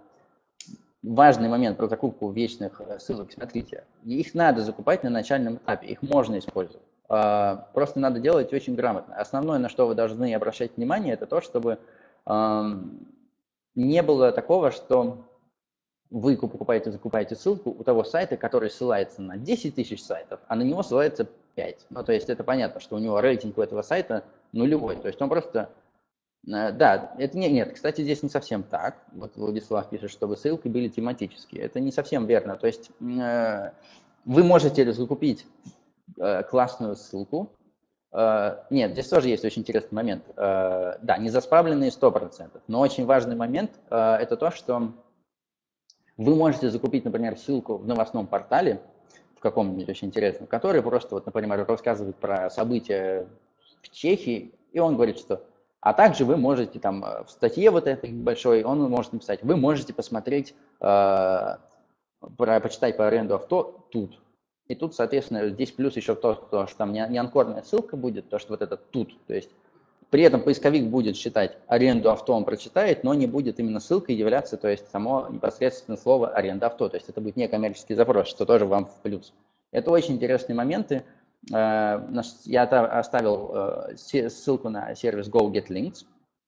Важный момент про закупку вечных ссылок, смотрите, их надо закупать на начальном этапе, их можно использовать. Просто надо делать очень грамотно. Основное, на что вы должны обращать внимание, это то, чтобы не было такого, что вы покупаете, закупаете ссылку у того сайта, который ссылается на десять тысяч сайтов, а на него ссылается пять. Ну, то есть это понятно, что у него рейтинг у этого сайта нулевой. То есть он просто... Да, это не, нет, кстати, здесь не совсем так. Вот Владислав пишет, чтобы ссылки были тематические. Это не совсем верно. То есть э, вы можете закупить э, классную ссылку. Э, нет, здесь тоже есть очень интересный момент. Э, да, не заспамленные сто процентов. Но очень важный момент э, это то, что вы можете закупить, например, ссылку в новостном портале, в каком-нибудь очень интересном, который просто, вот, например, рассказывает про события в Чехии, и он говорит, что а также вы можете там в статье вот этой большой, он может написать, вы можете посмотреть, э, про, почитать по аренду авто тут. И тут, соответственно, здесь плюс еще то, то что там не, не анкорная ссылка будет, то, что вот это тут, то есть при этом поисковик будет считать аренду авто, он прочитает, но не будет именно ссылкой являться, то есть само непосредственно слово аренда авто. То есть это будет не коммерческий запрос, что тоже вам в плюс. Это очень интересные моменты. Я оставил ссылку на сервис GoGetLinks.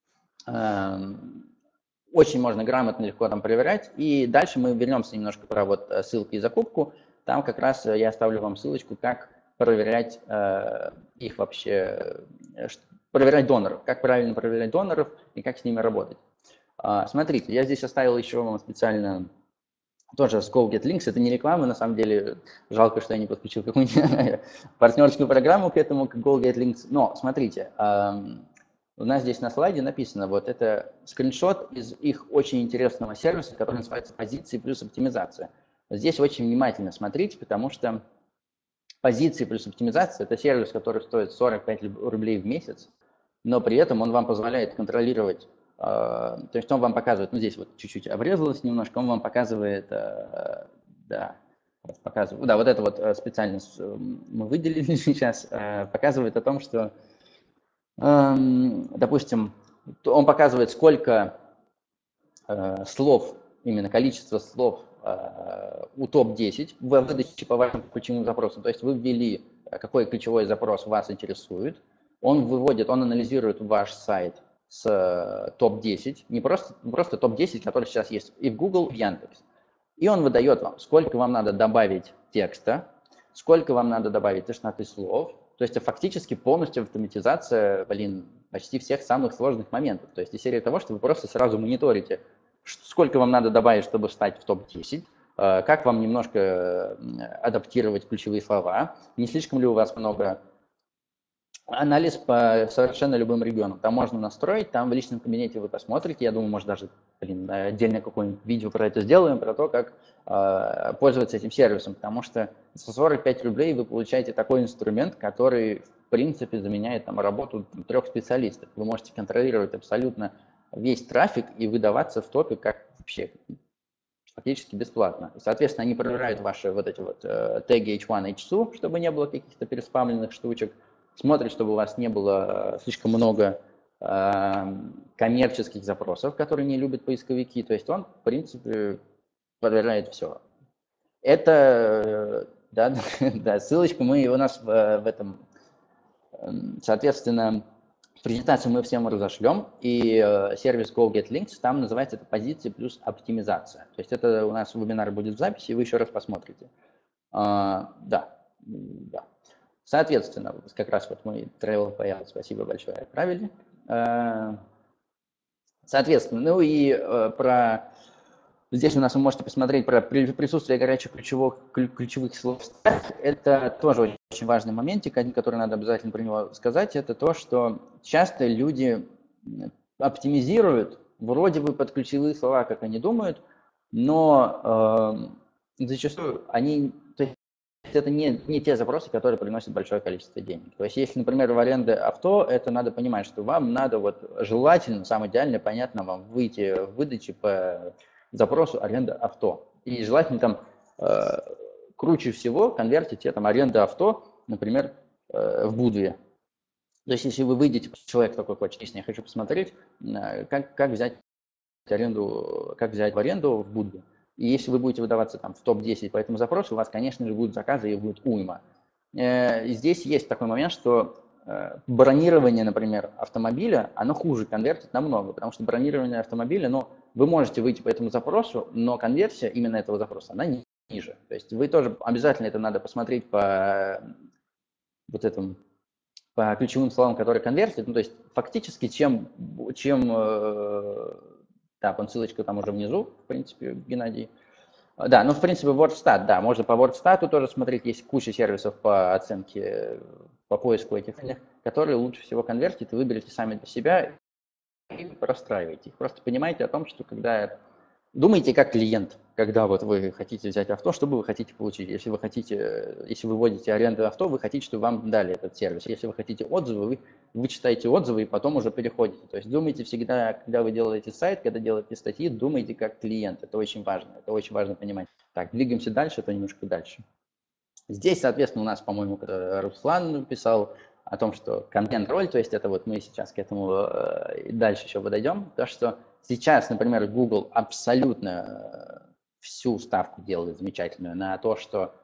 Очень можно грамотно, легко там проверять. И дальше мы вернемся немножко про вот ссылки и закупку. Там как раз я оставлю вам ссылочку, как проверять э, их вообще, э, проверять доноров, как правильно проверять доноров и как с ними работать. А, смотрите, я здесь оставил еще вам специально тоже с GoGetLinks. Это не реклама, на самом деле, жалко, что я не подключил какую-нибудь партнерскую программу к этому, к GoGetLinks. Но смотрите, эм, у нас здесь на слайде написано, вот это скриншот из их очень интересного сервиса, который называется «Позиции плюс оптимизация». Здесь очень внимательно смотрите, потому что «Позиции плюс оптимизация» – это сервис, который стоит сорок пять рублей в месяц, но при этом он вам позволяет контролировать, э, то есть он вам показывает, ну здесь вот чуть-чуть обрезалось немножко, он вам показывает, э, да, показывает, да, вот это вот специально мы выделили сейчас, э, показывает о том, что, э, допустим, он показывает, сколько э, слов, именно количество слов э, у топ десять в выдаче по вашим ключевым запросам. То есть вы ввели, какой ключевой запрос вас интересует, он выводит, он анализирует ваш сайт с топ десять, не просто, просто топ десять, который сейчас есть и в Google, и в Яндекс. И он выдает вам, сколько вам надо добавить текста, сколько вам надо добавить тошноты слов. То есть фактически полностью автоматизация, блин, почти всех самых сложных моментов. То есть из серии того, что вы просто сразу мониторите, сколько вам надо добавить, чтобы встать в топ десять, как вам немножко адаптировать ключевые слова, не слишком ли у вас много. Анализ по совершенно любым регионам. Там можно настроить, там в личном кабинете вы посмотрите. Я думаю, может даже, блин, отдельно какое-нибудь видео про это сделаем, про то, как э, пользоваться этим сервисом. Потому что за сорок пять рублей вы получаете такой инструмент, который, в принципе, заменяет там работу трех специалистов. Вы можете контролировать абсолютно весь трафик и выдаваться в топе как вообще фактически бесплатно. И, соответственно, они проверяют ваши вот эти вот э, теги эйч один, эйч два, чтобы не было каких-то переспамленных штучек. Смотрит, чтобы у вас не было слишком много э, коммерческих запросов, которые не любят поисковики. То есть он, в принципе, проверяет все. Это, да, да, ссылочку мы у нас в, в этом, соответственно, презентацию мы всем разошлем. И э, сервис GoGetLinks, там называется это «Позиции плюс оптимизация». То есть это у нас вебинар будет в записи, вы еще раз посмотрите. Э, да, да. Соответственно, как раз вот мы Travel Payout, спасибо большое, отправили. Соответственно, ну и про... Здесь у нас вы можете посмотреть про присутствие горячих ключевых, ключевых слов. Это тоже очень важный моментик, один, который надо обязательно про него сказать, это то, что часто люди оптимизируют вроде бы под ключевые слова, как они думают, но э, зачастую они... это не, не те запросы, которые приносят большое количество денег. То есть, если, например, в аренде авто, это надо понимать, что вам надо вот желательно, самое идеальное, понятно, вам выйти в выдаче по запросу аренда авто. И желательно там э, круче всего конвертить там аренда авто, например, э, в Будве. То есть, если вы выйдете, человек такой хочет, если я хочу посмотреть, э, как, как взять аренду, как взять в аренду в Будве. И если вы будете выдаваться там в топ десять по этому запросу, у вас, конечно же, будут заказы и будет уйма. Здесь есть такой момент, что бронирование, например, автомобиля, оно хуже конвертит намного, потому что бронирование автомобиля, ну, вы можете выйти по этому запросу, но конверсия именно этого запроса, она ниже. То есть вы тоже обязательно это надо посмотреть по вот этому, по ключевым словам, которые конвертят. Ну, то есть фактически, чем, чем так, он ссылочка там уже внизу, в принципе, Геннадий. Да, ну, в принципе, WordStat, да, можно по WordStat тоже смотреть, есть куча сервисов по оценке, по поиску этих, которые лучше всего конвертят, и выберите сами для себя и простраивайте их. Просто понимайте о том, что когда... Думайте как клиент, когда вот вы хотите взять авто, что бы вы хотите получить. Если вы хотите, если вы вводите аренду авто, вы хотите, чтобы вам дали этот сервис. Если вы хотите отзывы, вы, вы читаете отзывы и потом уже переходите. То есть думайте всегда, когда вы делаете сайт, когда делаете статьи, думайте как клиент. Это очень важно. Это очень важно понимать. Так, двигаемся дальше, то немножко дальше. Здесь, соответственно, у нас, по-моему, Руслан писал о том, что контент-роль, то есть это вот мы сейчас к этому э, дальше еще подойдем, то, что сейчас, например, Google абсолютно всю ставку делает замечательную на то, что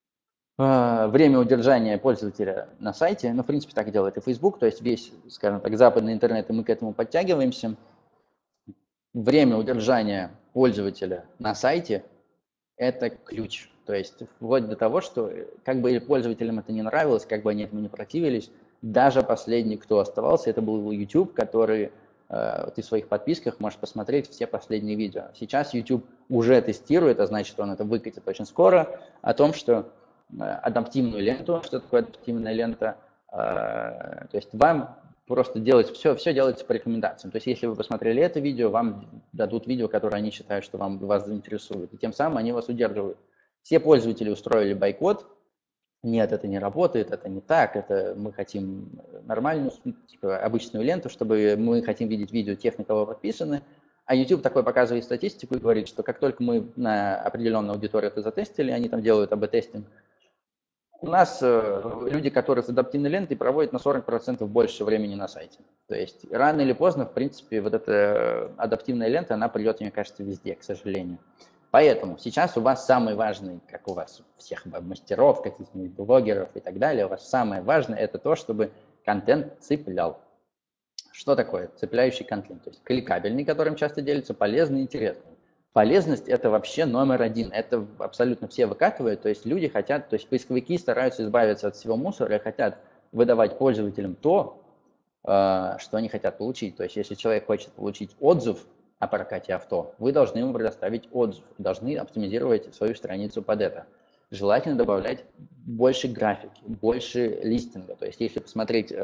э, время удержания пользователя на сайте, ну, в принципе, так делает и Facebook, то есть весь, скажем так, западный интернет, и мы к этому подтягиваемся. Время удержания пользователя на сайте – это ключ. То есть вплоть до того, что как бы пользователям это не нравилось, как бы они этому не противились, даже последний, кто оставался, это был YouTube, который э, ты в своих подписках можешь посмотреть все последние видео. Сейчас YouTube уже тестирует, а значит, он это выкатит очень скоро, о том, что э, адаптивную ленту, что такое адаптивная лента, э, то есть вам просто делать все, все делается по рекомендациям. То есть если вы посмотрели это видео, вам дадут видео, которое они считают, что вам, вас заинтересует, и тем самым они вас удерживают. Все пользователи устроили бойкот. Нет, это не работает, это не так, это мы хотим нормальную, типа, обычную ленту, чтобы мы хотим видеть видео тех, на кого подписаны. А YouTube такой показывает статистику и говорит, что как только мы на определенную аудиторию это затестили, они там делают эй би тестинг, у нас э, люди, которые с адаптивной лентой, проводят на сорок процентов больше времени на сайте. То есть рано или поздно, в принципе, вот эта адаптивная лента, она придет, мне кажется, везде, к сожалению. Поэтому сейчас у вас самый важный, как у вас всех мастеров, каких-нибудь блогеров и так далее, у вас самое важное это то, чтобы контент цеплял. Что такое цепляющий контент? То есть кликабельный, которым часто делится, полезный, интересный. Полезность это вообще номер один, это абсолютно все выкатывают, то есть люди хотят, то есть поисковики стараются избавиться от всего мусора и хотят выдавать пользователям то, что они хотят получить. То есть если человек хочет получить отзыв о прокате авто, вы должны ему предоставить отзыв, должны оптимизировать свою страницу под это. Желательно добавлять больше графики, больше листинга. То есть если посмотреть,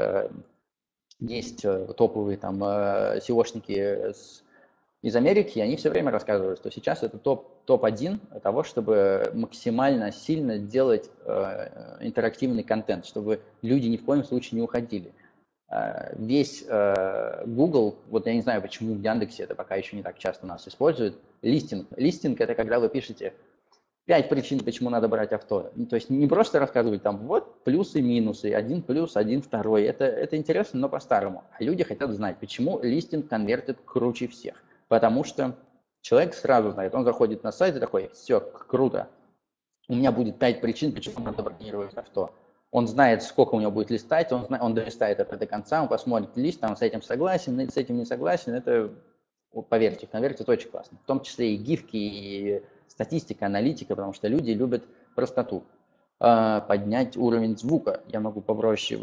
есть топовые там сеошники из Америки, они все время рассказывают, что сейчас это топ, топ-один того, чтобы максимально сильно делать интерактивный контент, чтобы люди ни в коем случае не уходили. Весь э, Google, вот я не знаю, почему в Яндексе это пока еще не так часто у нас используют, листинг. Листинг – это когда вы пишете пять причин, почему надо брать авто. То есть не просто рассказывать там вот плюсы, минусы, один плюс, один второй. Это, это интересно, но по-старому. А люди хотят знать, почему листинг конвертит круче всех. Потому что человек сразу знает, он заходит на сайт и такой, все, круто, у меня будет пять причин, почему надо бронировать авто. Он знает, сколько у него будет листать, он, он долистает это до конца, он посмотрит лист, он с этим согласен, с этим не согласен. Это, поверьте, конвертит очень классно. В том числе и гифки, и статистика, аналитика, потому что люди любят простоту. Поднять уровень звука. Я могу попроще,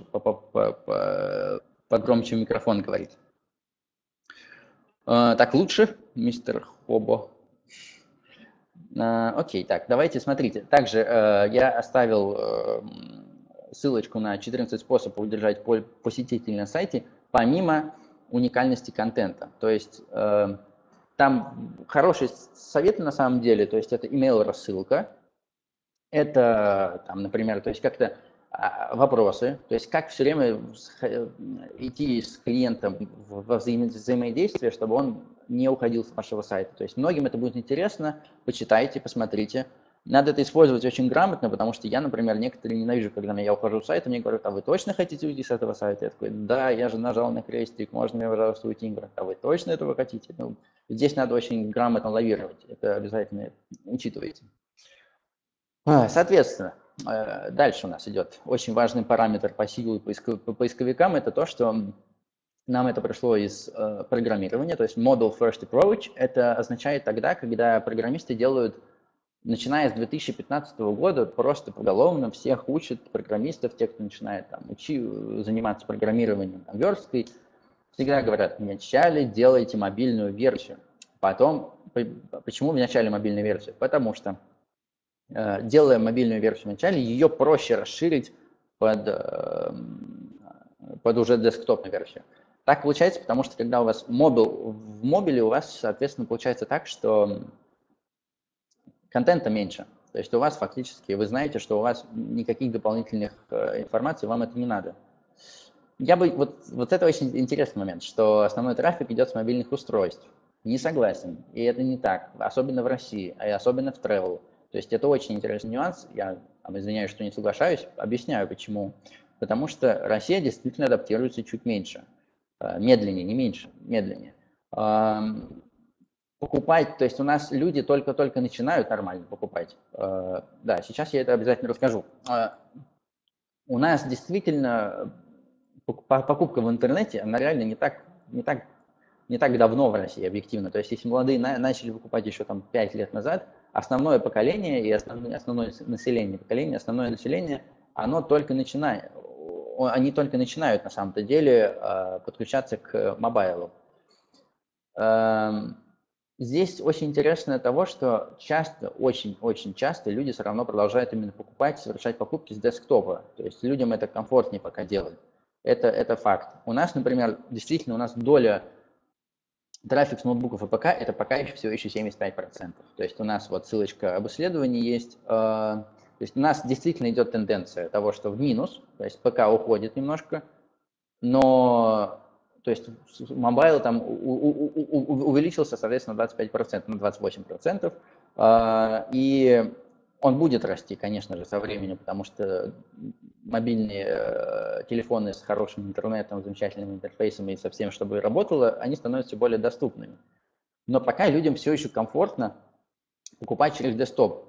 погромче в микрофон говорить. Так лучше, мистер Хобо? Окей, так, давайте, смотрите. Также я оставил ссылочку на четырнадцать способов удержать посетителей на сайте, помимо уникальности контента. То есть э, там хорошие советы на самом деле, то есть это email-рассылка, это, там, например, то есть как-то а, вопросы, то есть как все время идти с клиентом во взаимо взаимодействие, чтобы он не уходил с вашего сайта. То есть многим это будет интересно, почитайте, посмотрите. Надо это использовать очень грамотно, потому что я, например, некоторые ненавижу, когда я ухожу с сайта, мне говорят, а вы точно хотите уйти с этого сайта? Я такой, да, я же нажал на крестик, можно мне, пожалуйста, уйти? Говорят, а вы точно этого хотите? Ну, здесь надо очень грамотно лавировать, это обязательно учитывайте. Соответственно, дальше у нас идет очень важный параметр по силе по поисковикам, это то, что нам это пришло из программирования, то есть Model First Approach, это означает тогда, когда программисты делают начиная с две тысячи пятнадцатого года просто поголовно всех учат программистов, те, кто начинает там, учи, заниматься программированием там, версткой, всегда говорят, вначале делайте мобильную версию. Потом, почему вначале мобильную версию? Потому что, э, делая мобильную версию вначале, ее проще расширить под, э, под уже десктопную версию. Так получается, потому что когда у вас мобил, в мобиле у вас, соответственно, получается так, что контента меньше. То есть у вас фактически, вы знаете, что у вас никаких дополнительных э, информаций, вам это не надо. Я бы, вот, вот это очень интересный момент, что основной трафик идет с мобильных устройств. Не согласен, и это не так, особенно в России, и особенно в travel. То есть это очень интересный нюанс, я извиняюсь, что не соглашаюсь, объясняю почему. Потому что Россия действительно адаптируется чуть меньше, медленнее, не меньше, медленнее. Покупать, то есть у нас люди только-только начинают нормально покупать. Да, сейчас я это обязательно расскажу. У нас действительно покупка в интернете, она реально не так, не так, не так давно в России, объективно. То есть если молодые начали покупать еще там пять лет назад, основное поколение и основное, основное население, поколение, основное население, оно только начинает, они только начинают на самом-то деле подключаться к мобайлу. Здесь очень интересно того, что часто, очень-очень часто люди все равно продолжают именно покупать, совершать покупки с десктопа. То есть людям это комфортнее пока делать. Это, это факт. У нас, например, действительно, у нас доля трафик с ноутбуков и ПК, это пока еще всего еще семьдесят пять процентов. То есть у нас вот ссылочка об исследовании есть. То есть у нас действительно идет тенденция того, что в минус, то есть ПК уходит немножко, но то есть мобайл там увеличился, соответственно, на двадцать пять процентов, на двадцать восемь процентов, и он будет расти, конечно же, со временем, потому что мобильные телефоны с хорошим интернетом, замечательными интерфейсами и со всем, чтобы работало, они становятся все более доступными. Но пока людям все еще комфортно покупать через десктоп.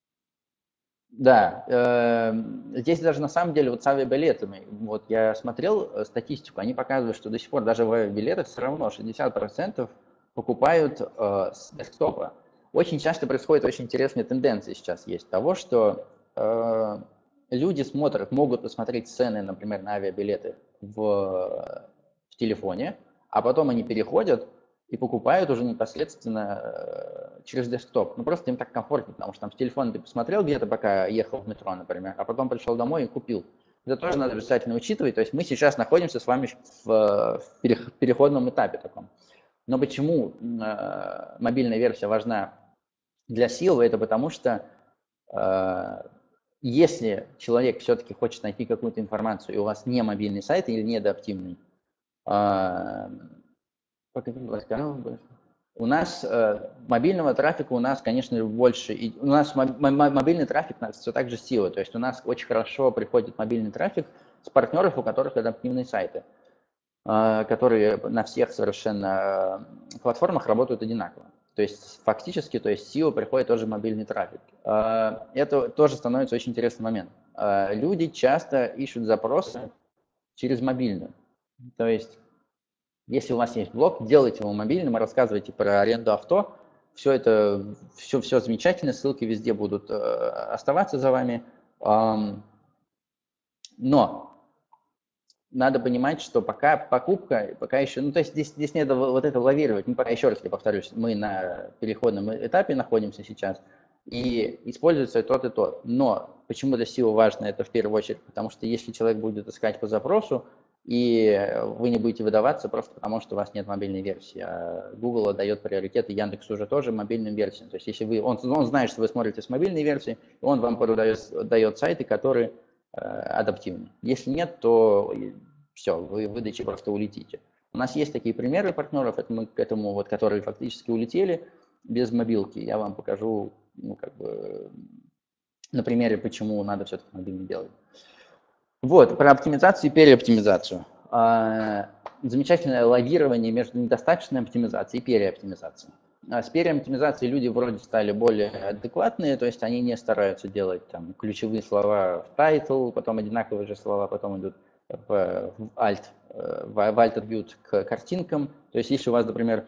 Да, э, здесь даже на самом деле вот с авиабилетами, вот я смотрел статистику, они показывают, что до сих пор даже в авиабилетах все равно шестьдесят процентов покупают э, с десктопа. Очень часто происходит очень интересная тенденция сейчас есть того, что э, люди смотрят, могут посмотреть цены, например, на авиабилеты в, в телефоне, а потом они переходят и покупают уже непосредственно э, через десктоп. Ну, просто им так комфортнее, потому что там с телефона ты посмотрел где-то, пока ехал в метро, например, а потом пришел домой и купил. Это тоже надо обязательно учитывать. То есть мы сейчас находимся с вами в, в переходном этапе таком. Но почему э, мобильная версия важна для сил? Это потому что э, если человек все-таки хочет найти какую-то информацию, и у вас не мобильный сайт или не адаптивный, э, у нас э, мобильного трафика у нас, конечно, больше. И у нас мобильный трафик все так же сила. То есть у нас очень хорошо приходит мобильный трафик с партнеров, у которых адаптивные сайты, э, которые на всех совершенно платформах работают одинаково. То есть фактически, то есть сила приходит тоже мобильный трафик. Э, это тоже становится очень интересный момент. Э, люди часто ищут запросы через мобильную. То есть если у вас есть блог, делайте его мобильным, рассказывайте про аренду авто. Все это, все, все замечательно, ссылки везде будут э, оставаться за вами. Эм, но надо понимать, что пока покупка, пока еще, ну то есть здесь, здесь надо вот это лавировать. Мы пока, еще раз я повторюсь, мы на переходном этапе находимся сейчас, и используется тот и тот. Но почему для сео важно это в первую очередь? Потому что если человек будет искать по запросу, и вы не будете выдаваться просто потому, что у вас нет мобильной версии. А Google дает приоритет, и Яндекс уже тоже мобильным версиям. То есть если вы, он, он знает, что вы смотрите с мобильной версии, он вам продает, дает сайты, которые э, адаптивны. Если нет, то все, вы в выдаче просто улетите. У нас есть такие примеры партнеров, это мы к этому, вот, которые фактически улетели без мобилки. Я вам покажу, ну, как бы, на примере, почему надо все-таки мобильно делать. Вот, про оптимизацию и переоптимизацию. Замечательное лавирование между недостаточной оптимизацией и переоптимизацией. С переоптимизацией люди вроде стали более адекватные, то есть они не стараются делать там ключевые слова в title, потом одинаковые же слова, потом идут в, в alt, в alt attribute к картинкам. То есть если у вас, например,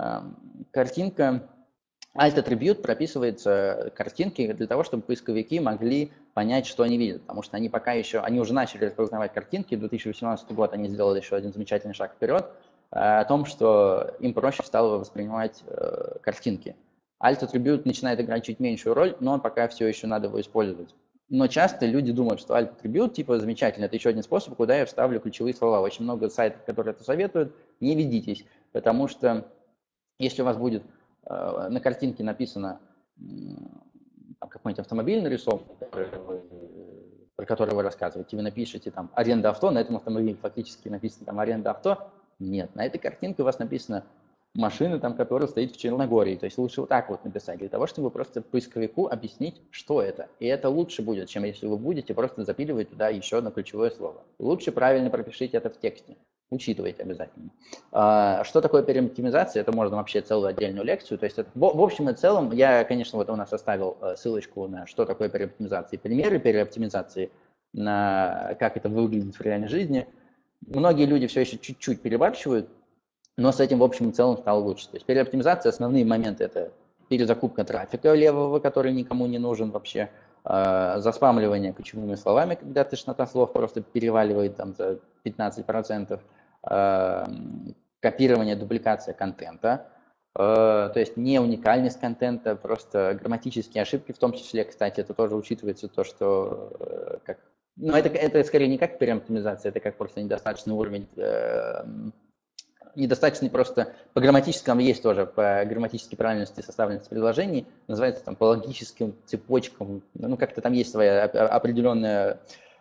картинка, alt attribute прописывается картинки для того, чтобы поисковики могли понять, что они видят, потому что они пока еще, они уже начали распознавать картинки, в две тысячи восемнадцатом году они сделали еще один замечательный шаг вперед, о том, что им проще стало воспринимать э, картинки. Alt attribute начинает играть чуть меньшую роль, но пока все еще надо его использовать. Но часто люди думают, что alt attribute, типа, замечательно, это еще один способ, куда я вставлю ключевые слова. Очень много сайтов, которые это советуют, не ведитесь, потому что если у вас будет э, на картинке написано какой-нибудь автомобиль нарисован, который вы, про который вы рассказываете, вы напишете там аренда авто, на этом автомобиле фактически написано там аренда авто. Нет, на этой картинке у вас написано машина, там, которая стоит в Черногории. То есть лучше вот так вот написать, для того, чтобы просто поисковику объяснить, что это. И это лучше будет, чем если вы будете просто запиливать туда еще одно ключевое слово. Лучше правильно пропишите это в тексте. Учитывайте обязательно. Что такое переоптимизация? Это можно вообще целую отдельную лекцию. То есть это, в общем и целом, я, конечно, вот у нас оставил ссылочку на что такое переоптимизация, примеры переоптимизации, на как это выглядит в реальной жизни. Многие люди все еще чуть-чуть перебарщивают, но с этим в общем и целом стало лучше. То есть переоптимизация, основные моменты — это перезакупка трафика левого, который никому не нужен вообще, заспамливание ключевыми словами, когда тошнота слов просто переваливает там за пятнадцать процентов, копирование, дубликация контента, то есть не уникальность контента, просто грамматические ошибки, в том числе, кстати, это тоже учитывается, то, что как, ну, это, это скорее не как переоптимизация, это как просто недостаточный уровень, недостаточный просто по грамматическому есть тоже, по грамматической правильности составленности предложений, называется там по логическим цепочкам, ну как-то там есть своя определенная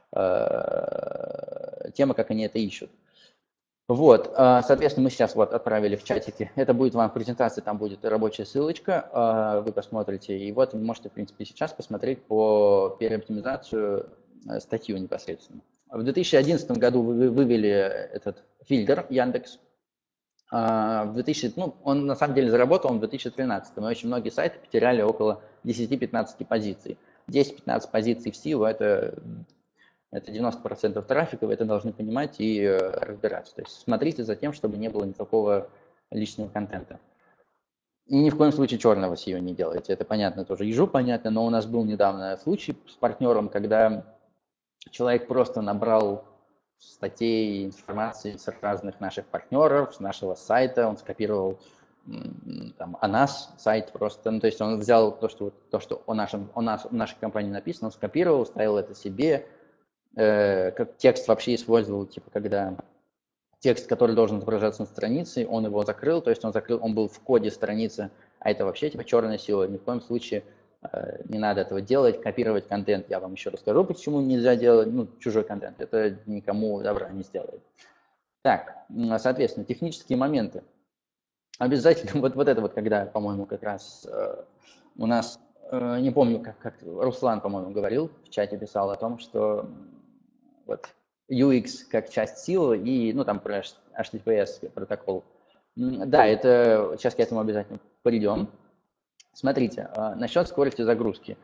э, тема, как они это ищут. Вот, соответственно, мы сейчас вот отправили в чатике, это будет вам презентация, там будет рабочая ссылочка, вы посмотрите, и вот вы можете, в принципе, сейчас посмотреть по переоптимизацию статью непосредственно. В две тысячи одиннадцатом году вы вывели этот фильтр Яндекс. В две тысячи, ну, он на самом деле заработал он в две тысячи тринадцатом, и очень многие сайты потеряли около десяти-пятнадцати позиций. десять-пятнадцать позиций в силу это, это девяносто процентов трафика, вы это должны понимать и разбираться. То есть смотрите за тем, чтобы не было никакого личного контента. И ни в коем случае черного сео не делайте, это понятно тоже. Ежу понятно, но у нас был недавно случай с партнером, когда человек просто набрал статей, информации с разных наших партнеров, с нашего сайта, он скопировал там, о нас сайт просто, ну, то есть он взял то, что, то, что о, нашем, о нас, в нашей компании написано, он скопировал, ставил это себе, э, как текст вообще использовал, типа, когда текст, который должен отображаться на странице, он его закрыл, то есть он закрыл, он был в коде страницы, а это вообще типа черное сео, ни в коем случае не надо этого делать, копировать контент. Я вам еще расскажу, почему нельзя делать ну, чужой контент. Это никому добра не сделает. Так, соответственно, технические моменты. Обязательно, вот, вот это вот, когда, по-моему, как раз э, у нас, э, не помню, как, как Руслан, по-моему, говорил, в чате писал о том, что вот ю экс как часть силы и, ну, там про эйч ти ти пи эс протокол. Да, это, сейчас к этому обязательно придем. Смотрите, насчет скорости загрузки.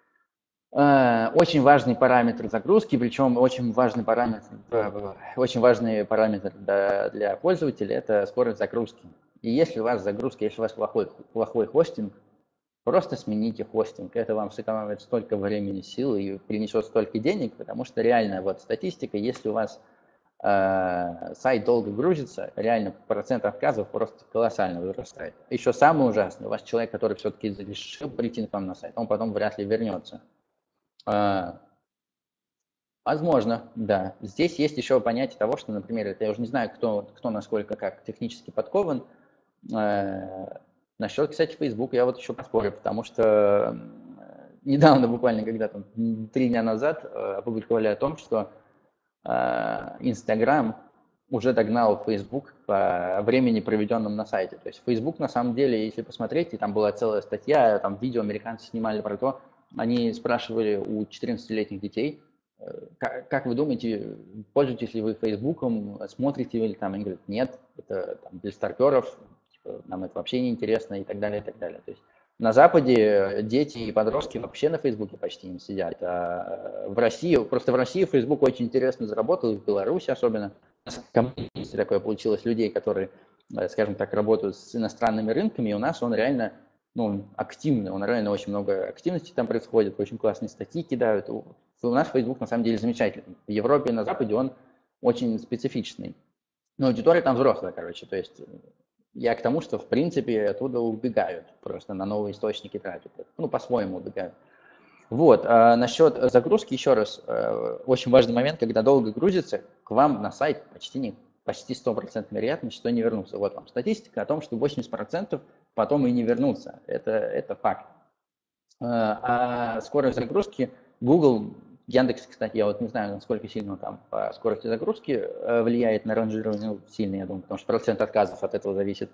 Очень важный параметр загрузки, причем очень важный параметр, очень важный параметр для, для пользователя – это скорость загрузки. И если у вас загрузка, если у вас плохой, плохой хостинг, просто смените хостинг. Это вам сэкономит столько времени, сил и принесет столько денег, потому что реально вот статистика, если у вас э, сайт долго грузится, реально процент отказов просто колоссально вырастает. Еще самое ужасное, у вас человек, который все-таки решил прийти к вам на сайт, он потом вряд ли вернется. Э, возможно, да. Здесь есть еще понятие того, что, например, это я уже не знаю, кто, кто насколько как технически подкован. Э, насчет, кстати, Facebook я вот еще поспорю, потому что недавно, буквально когда-то, три дня назад, опубликовали о том, что Instagram уже догнал Facebook по времени, проведенном на сайте. То есть Facebook, на самом деле, если посмотреть, и там была целая статья, там видео американцы снимали про то, они спрашивали у четырнадцатилетних детей, как, как вы думаете, пользуетесь ли вы Фейсбуком, смотрите ли там, они говорят, нет, это там, для старперов, типа, нам это вообще не интересно и так далее, и так далее. То есть на Западе дети и подростки вообще на Фейсбуке почти не сидят, а в России, просто в России Фейсбук очень интересно заработал, в Беларуси особенно, если такое получилось, людей, которые, скажем так, работают с иностранными рынками, и у нас он реально ну, активный, он реально очень много активности там происходит, очень классные статьи кидают. У нас Facebook на самом деле замечательный. В Европе и на Западе он очень специфичный. Но аудитория там взрослая, короче. То есть я к тому, что в принципе оттуда убегают, просто на новые источники тратят. Ну, по-своему убегают. Вот, а насчет загрузки, еще раз, очень важный момент, когда долго грузится, к вам на сайт почти не, почти сто процентов вероятность, что не вернутся. Вот вам статистика о том, что восемьдесят процентов потом и не вернутся. Это, это факт. А скорость загрузки Google, Яндекс, кстати, я вот не знаю, насколько сильно там по скорости загрузки влияет на ранжирование, ну, сильно, я думаю, потому что процент отказов от этого зависит.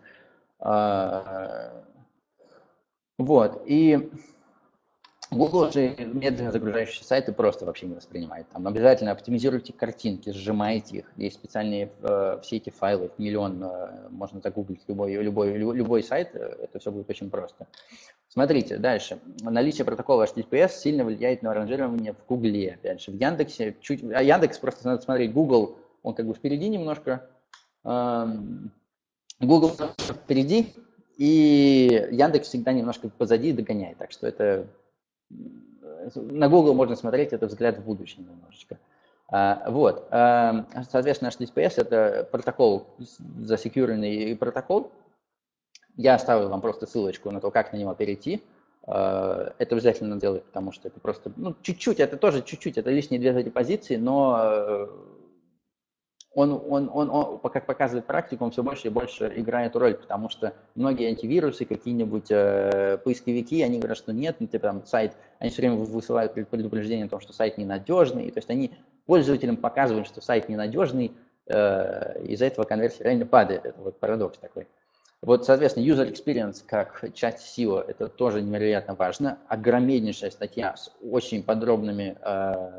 Вот, и Google же медленно загружающие сайты просто вообще не воспринимает. Там обязательно оптимизируйте картинки, сжимайте их. Есть специальные э, все эти файлы, миллион, э, можно загуглить любой, любой, любой сайт, это все будет очень просто. Смотрите, дальше. Наличие протокола эйч ти ти пи эс сильно влияет на ранжирование в Гугле. Опять же, в Яндексе чуть... А Яндекс просто надо смотреть. Google, он как бы впереди немножко. Google впереди, И Яндекс всегда немножко позади догоняет, так что это на Google можно смотреть, это взгляд в будущее немножечко. А, вот, а, соответственно, эйч ти ти пи эс это протокол, засекьюренный протокол. Я оставлю вам просто ссылочку на то, как на него перейти. А, это обязательно делать, потому что это просто, ну, чуть-чуть, это тоже чуть-чуть, это лишние две позиции, но Он, он, он, он, как показывает практика, он все больше и больше играет роль, потому что многие антивирусы, какие-нибудь э, поисковики, они говорят, что нет, ну, типа, там, сайт, они все время высылают предупреждение о том, что сайт ненадежный, то есть они пользователям показывают, что сайт ненадежный, э, из-за этого конверсия реально падает, это вот парадокс такой. Вот, соответственно, user experience как часть сео, это тоже невероятно важно, огромнейшая статья с очень подробными э,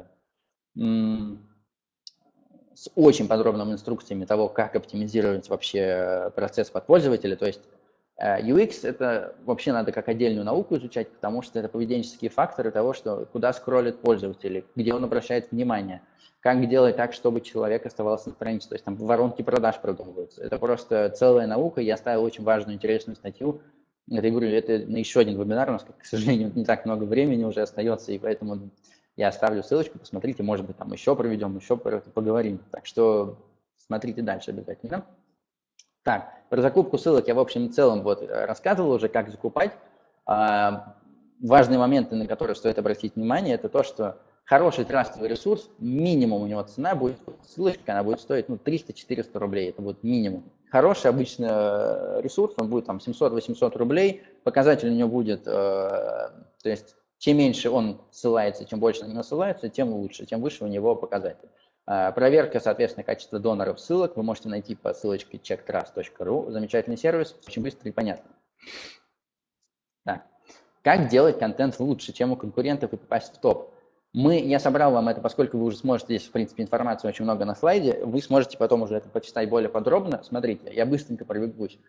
с очень подробными инструкциями того, как оптимизировать вообще процесс под пользователя. То есть ю экс это вообще надо как отдельную науку изучать, потому что это поведенческие факторы того, что куда скроллит пользователь, где он обращает внимание, как делать так, чтобы человек оставался на странице. То есть там воронки продаж продумываются. Это просто целая наука. Я оставил очень важную, интересную статью. Это, я говорю, это на еще один вебинар. У нас, к сожалению, не так много времени уже остается, и поэтому я оставлю ссылочку, посмотрите, может быть, там еще проведем, еще поговорим. Так что смотрите дальше обязательно. Так, про закупку ссылок я, в общем и целом, вот рассказывал уже, как закупать. Важные моменты, на которые стоит обратить внимание, это то, что хороший трастовый ресурс, минимум у него цена будет, ссылочка, она будет стоить ну, триста-четыреста рублей, это будет минимум. Хороший обычный ресурс, он будет там семьсот-восемьсот рублей, показатель у него будет, то есть чем меньше он ссылается, чем больше на него ссылается, тем лучше, тем выше у него показатель. Проверка, соответственно, качества доноров ссылок вы можете найти по ссылочке чек траст точка ру. Замечательный сервис, очень быстро и понятно. Так. Как делать контент лучше, чем у конкурентов и попасть в топ? Мы, я собрал вам это, поскольку вы уже сможете, здесь, в принципе, информации очень много на слайде, вы сможете потом уже это почитать более подробно. Смотрите, я быстренько пробегусь.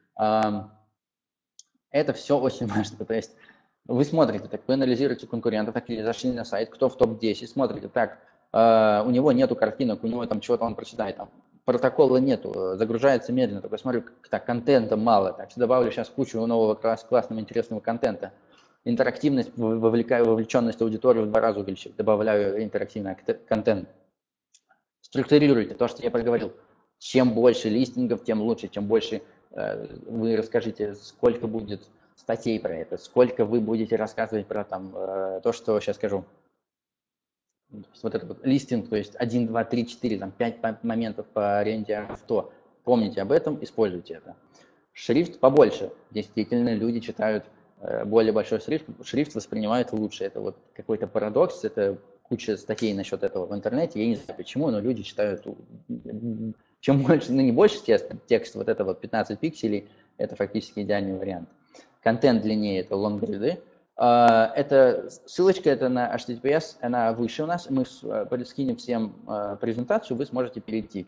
Это все очень важно, то есть вы смотрите, так вы анализируете конкурентов, так или зашли на сайт, кто в топ десять, смотрите, так, э, у него нету картинок, у него там чего-то он прочитает, там, протокола нету, загружается медленно, так, посмотрю, так, контента мало, так, добавлю сейчас кучу нового классного интересного контента, интерактивность, вовлекаю вовлеченность аудитории в два раза увеличить, добавляю интерактивный контент, структурируйте то, что я проговорил, чем больше листингов, тем лучше, чем больше э, вы расскажите, сколько будет статей про это, сколько вы будете рассказывать про там, то, что сейчас скажу. Вот этот вот листинг, то есть один, два, три, четыре, там пять моментов по аренде авто. Помните об этом, используйте это. Шрифт побольше. Действительно, люди читают более большой шрифт, шрифт воспринимают лучше. Это вот какой-то парадокс, это куча статей насчет этого в интернете. Я не знаю почему, но люди читают, чем больше, ну не больше текст, текст вот это вот пятнадцать пикселей, это фактически идеальный вариант. Контент длиннее, это лонгриды. Это ссылочка, это на эйч ти ти пи эс, она выше у нас. Мы скинем всем презентацию, вы сможете перейти.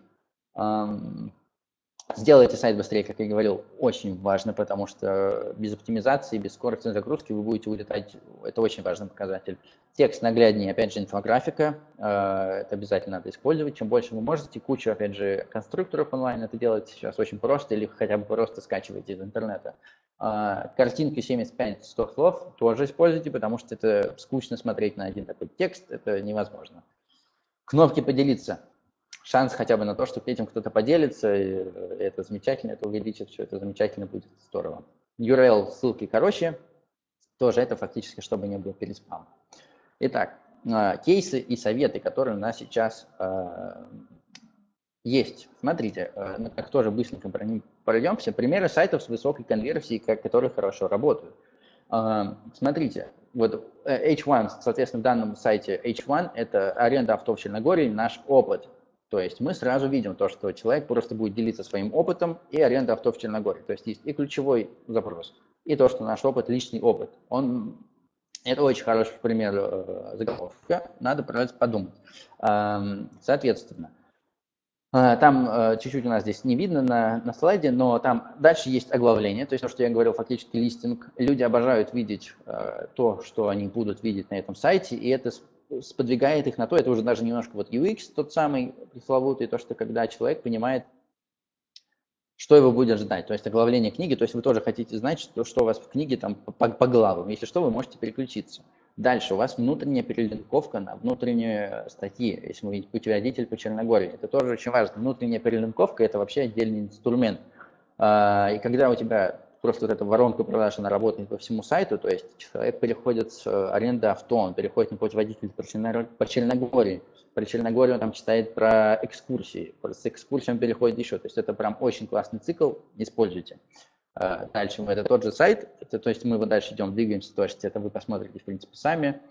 Сделайте сайт быстрее, как я говорил, очень важно, потому что без оптимизации, без скорости загрузки вы будете улетать. Это очень важный показатель. Текст нагляднее, опять же, инфографика. Это обязательно надо использовать. Чем больше вы можете, кучу, опять же, конструкторов онлайн это делать сейчас очень просто, или хотя бы просто скачивайте из интернета. Картинки семьдесят пять сто слов тоже используйте, потому что это скучно смотреть на один такой текст, это невозможно. Кнопки «Поделиться». Шанс хотя бы на то, что этим кто-то поделится, это замечательно, это увеличит все, это замечательно, будет здорово. ю ар эл, ссылки короче, тоже это фактически, чтобы не было переспама. Итак, кейсы и советы, которые у нас сейчас есть. Смотрите, мы так тоже быстренько пройдемся. Примеры сайтов с высокой конверсией, которые хорошо работают. Смотрите, вот эйч один, соответственно, в данном сайте эйч один – это аренда авто в Черногории, наш опыт. То есть мы сразу видим то, что человек просто будет делиться своим опытом и аренда авто в Черногории. То есть есть и ключевой запрос, и то, что наш опыт – личный опыт. Он, это очень хороший пример э, заголовка, надо просто подумать. Э, соответственно, э, там э, чуть-чуть у нас здесь не видно на, на слайде, но там дальше есть оглавление, то есть то, что я говорил, фактически листинг. Люди обожают видеть э, то, что они будут видеть на этом сайте, и это сподвигает их на то, это уже даже немножко вот ю экс, тот самый пресловутый, то, что когда человек понимает, что его будет ждать. То есть оглавление книги, то есть вы тоже хотите знать, что, что у вас в книге там по, по главам. Если что, вы можете переключиться. Дальше у вас внутренняя перелинковка на внутренние статьи, если вы путеводитель по Черногории. Это тоже очень важно. Внутренняя перелинковка – это вообще отдельный инструмент. И когда у тебя просто вот эта воронка продаж, она работает по всему сайту, то есть человек переходит с аренды авто, он переходит на путеводитель по Черногории. Про Черногорию он там читает про экскурсии, с экскурсией он переходит еще. То есть это прям очень классный цикл, используйте. Дальше это тот же сайт, это, то есть мы вот дальше идем, двигаемся, то есть это вы посмотрите, в принципе, сами.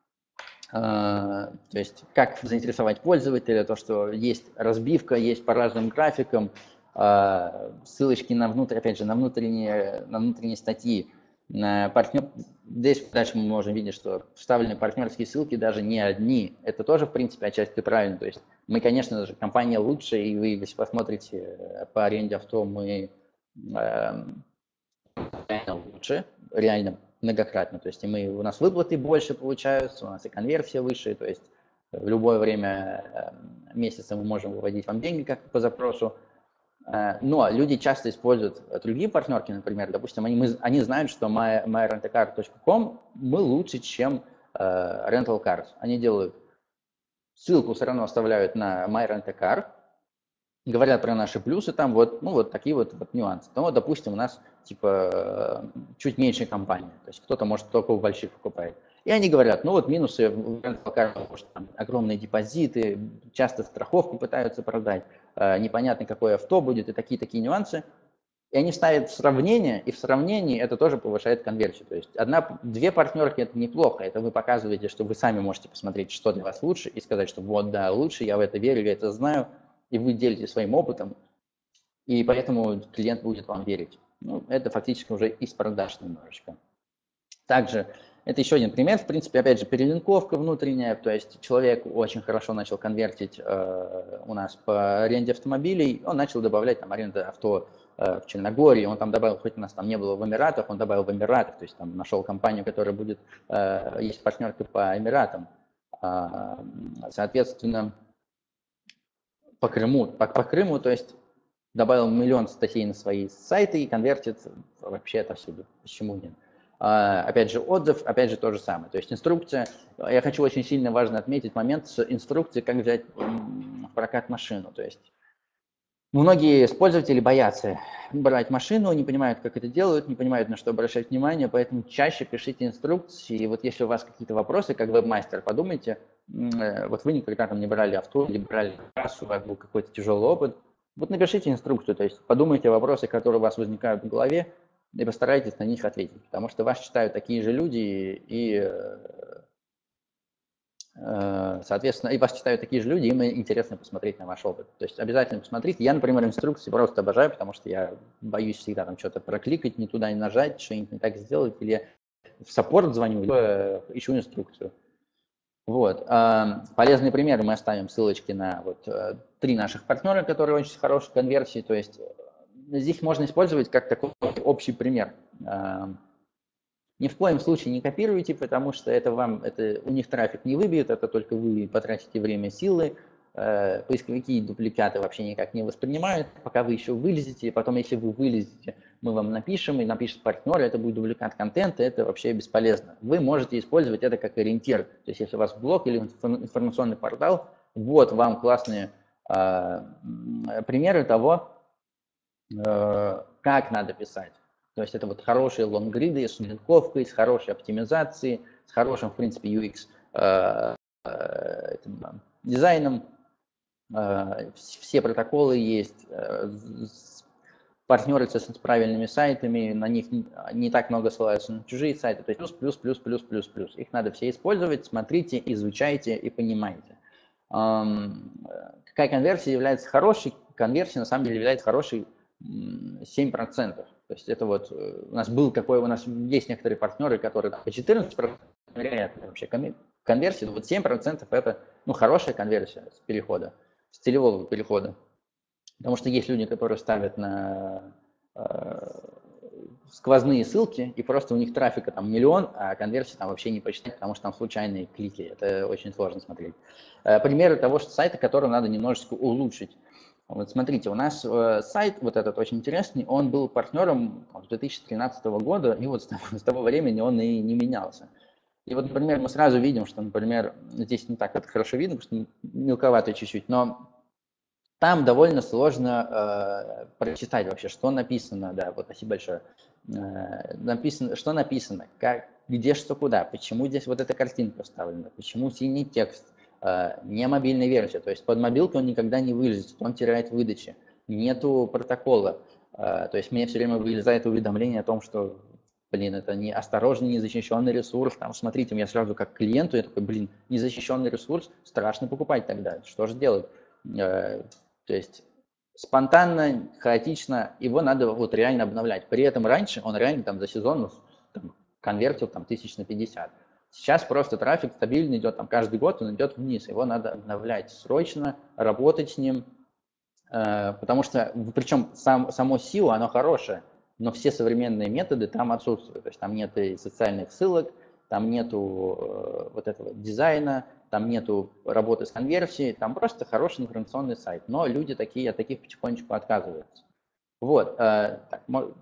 То есть как заинтересовать пользователя, то, что есть разбивка, есть по разным графикам, ссылочки на внутрь, опять же, на внутренние, на внутренние статьи, на партнер. Здесь дальше мы можем видеть, что вставлены партнерские ссылки даже не одни. Это тоже, в принципе, отчасти правильно. То есть мы, конечно же, компания лучше, и вы, если посмотрите по аренде авто, мы э, реально лучше, реально многократно. То есть и мы, у нас выплаты больше получаются, у нас и конверсия выше, то есть в любое время месяца мы можем выводить вам деньги как по запросу. Но люди часто используют другие партнерки, например, допустим, они, мы, они знают, что my, my rent a car точка com мы лучше, чем uh, Rental Cars. Они делают ссылку, все равно оставляют на My Rent a Car, говорят про наши плюсы, там вот, ну, вот такие вот, вот нюансы. Ну, вот, допустим, у нас типа чуть меньше компания, то есть кто-то, может, только у больших покупает. И они говорят, ну вот минусы в Rental Car, потому что там огромные депозиты, часто страховку пытаются продать, непонятно, какое авто будет, и такие-такие нюансы. И они ставят в сравнение, и в сравнении это тоже повышает конверсию. То есть одна, две партнерки – это неплохо, это вы показываете, что вы сами можете посмотреть, что для вас лучше, и сказать, что вот, да, лучше, я в это верю, я это знаю, и вы делитесь своим опытом, и поэтому клиент будет вам верить. Ну, это фактически уже из продаж немножечко. Также это еще один пример, в принципе, опять же, перелинковка внутренняя, то есть человек очень хорошо начал конвертить э, у нас по аренде автомобилей, он начал добавлять там аренду авто э, в Черногории, он там добавил, хоть у нас там не было в Эмиратах, он добавил в Эмиратах, то есть там нашел компанию, которая будет, э, есть партнерка по Эмиратам, э, соответственно, по Крыму, по, по Крыму, то есть добавил миллион статей на свои сайты и конвертит вообще отовсюду, почему нет. Uh, опять же, отзыв, опять же, то же самое. То есть инструкция, я хочу очень сильно важно отметить момент с инструкцией, как взять в прокат машину. То есть многие пользователи боятся брать машину, не понимают, как это делают, не понимают, на что обращать внимание, поэтому чаще пишите инструкции. И вот если у вас какие-то вопросы, как веб-мастер, подумайте, вот вы никогда там не брали авто или брали трассу, у вас был какой-то тяжелый опыт, вот напишите инструкцию, то есть подумайте вопросы, которые у вас возникают в голове, и постарайтесь на них ответить, потому что вас читают такие же люди, и, соответственно, и вас читают такие же люди, им интересно посмотреть на ваш опыт. То есть обязательно посмотрите. Я, например, инструкции просто обожаю, потому что я боюсь всегда там что-то прокликать, не туда не нажать, что-нибудь не так сделать, или в саппорт звоню, или ищу инструкцию. Вот. Полезные примеры мы оставим ссылочки на вот три наших партнера, которые очень хорошие конверсии, то есть здесь можно использовать как такой общий пример. Ни в коем случае не копируйте, потому что это вам, это у них трафик не выбьет, это только вы потратите время, силы. Поисковики дубликаты вообще никак не воспринимают, пока вы еще вылезете. Потом, если вы вылезете, мы вам напишем, и напишет партнер, это будет дубликат контента, это вообще бесполезно. Вы можете использовать это как ориентир. То есть, если у вас блог или информационный портал, вот вам классные примеры того, как надо писать. То есть это вот хорошие лонгриды с линковкой, с хорошей оптимизацией, с хорошим, в принципе, ю экс э, э, дизайном. Э, все протоколы есть, э, партнеры с правильными сайтами, на них не, не так много ссылаются на чужие сайты. То есть плюс, плюс, плюс, плюс, плюс, плюс. Их надо все использовать, смотрите, изучайте и понимайте. Эм, какая конверсия является хорошей? Конверсия на самом деле является хорошей семь процентов. То есть это вот у нас был какой, у нас есть некоторые партнеры, которые по четырнадцать процентов вообще конверсия, вот семь процентов это ну, хорошая конверсия с перехода, с целевого перехода. Потому что есть люди, которые ставят на э, сквозные ссылки, и просто у них трафика там миллион, а конверсии там вообще не посчитать, потому что там случайные клики. Это очень сложно смотреть. Э, примеры того, что сайта, который надо немножечко улучшить. Вот смотрите, у нас э, сайт вот этот очень интересный, он был партнером с две тысячи тринадцатого года, и вот с того, с того времени он и не менялся. И вот, например, мы сразу видим, что, например, здесь не так это хорошо видно, потому что мелковато чуть-чуть, но там довольно сложно э, прочитать вообще, что написано, да, вот спасибо большое, э, написано, что написано, как, где, что, куда, почему здесь вот эта картинка вставлена, почему синий текст, э, не мобильная версия, то есть под мобилкой он никогда не вылезет, он теряет выдачи, нету протокола, э, то есть мне все время вылезает уведомление о том, что, блин, это не осторожный, незащищенный ресурс, там, смотрите, у меня сразу как клиенту, я такой, блин, незащищенный ресурс, страшно покупать тогда, что же делать? Э, то есть спонтанно, хаотично, его надо вот реально обновлять. При этом раньше он реально там за сезон ну, там, конвертил там тысяч на пятьдесят. Сейчас просто трафик стабильно идет, там каждый год он идет вниз, его надо обновлять срочно, работать с ним, э, потому что, причем сам, само сео, оно хорошее, но все современные методы там отсутствуют, то есть там нет и социальных ссылок, там нету э, вот этого дизайна, там нету работы с конверсией, там просто хороший информационный сайт, но люди такие от таких потихонечку отказываются. Вот, э, так,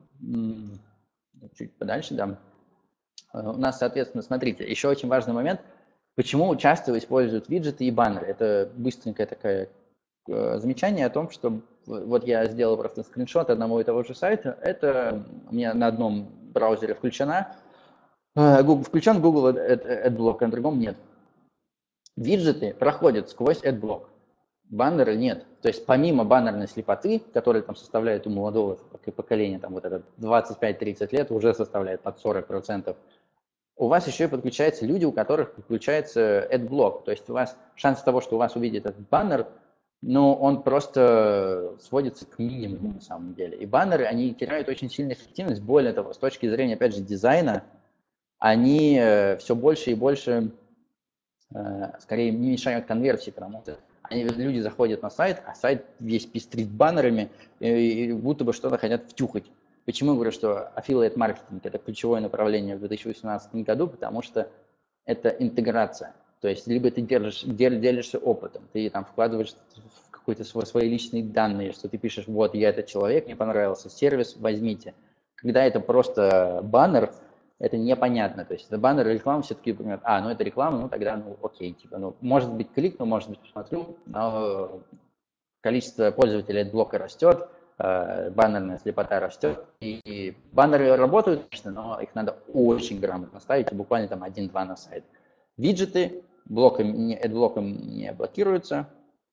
чуть подальше, да. У нас, соответственно, смотрите, еще очень важный момент, почему часто используют виджеты и баннеры. Это быстренькое такое э, замечание о том, что вот я сделал просто скриншот одного и того же сайта, это у меня на одном браузере включена, Google, включен Google AdBlock, а на другом нет. Виджеты проходят сквозь AdBlock, баннеры нет. То есть помимо баннерной слепоты, которая там составляет у молодого поколения, там вот это двадцать пять тридцать лет, уже составляет под сорок процентов, у вас еще и подключаются люди, у которых подключается AdBlock. То есть у вас шанс того, что у вас увидит этот баннер, но он просто сводится к минимуму на самом деле. И баннеры, они теряют очень сильную эффективность. Более того, с точки зрения, опять же, дизайна, они все больше и больше, скорее, не мешают конверсии, потому что они, люди заходят на сайт, а сайт весь пестрит баннерами, и будто бы что-то хотят втюхать. Почему я говорю, что affiliate маркетинг – это ключевое направление в две тысячи восемнадцатом году? Потому что это интеграция. То есть либо ты держишь, дел, делишься опытом, ты там вкладываешь в какие-то свои, свои личные данные, что ты пишешь, вот, я этот человек, мне понравился сервис, возьмите. Когда это просто баннер, это непонятно. То есть это баннер и реклама, все-таки думают, а, ну это реклама, ну тогда, ну окей, типа, ну может быть кликну, может быть посмотрю, но количество пользователей AdBlock растет, баннерная слепота растет, и баннеры работают, конечно, но их надо очень грамотно ставить, буквально там один-два на сайт. Виджеты блоком, AdBlock'ом не блокируются,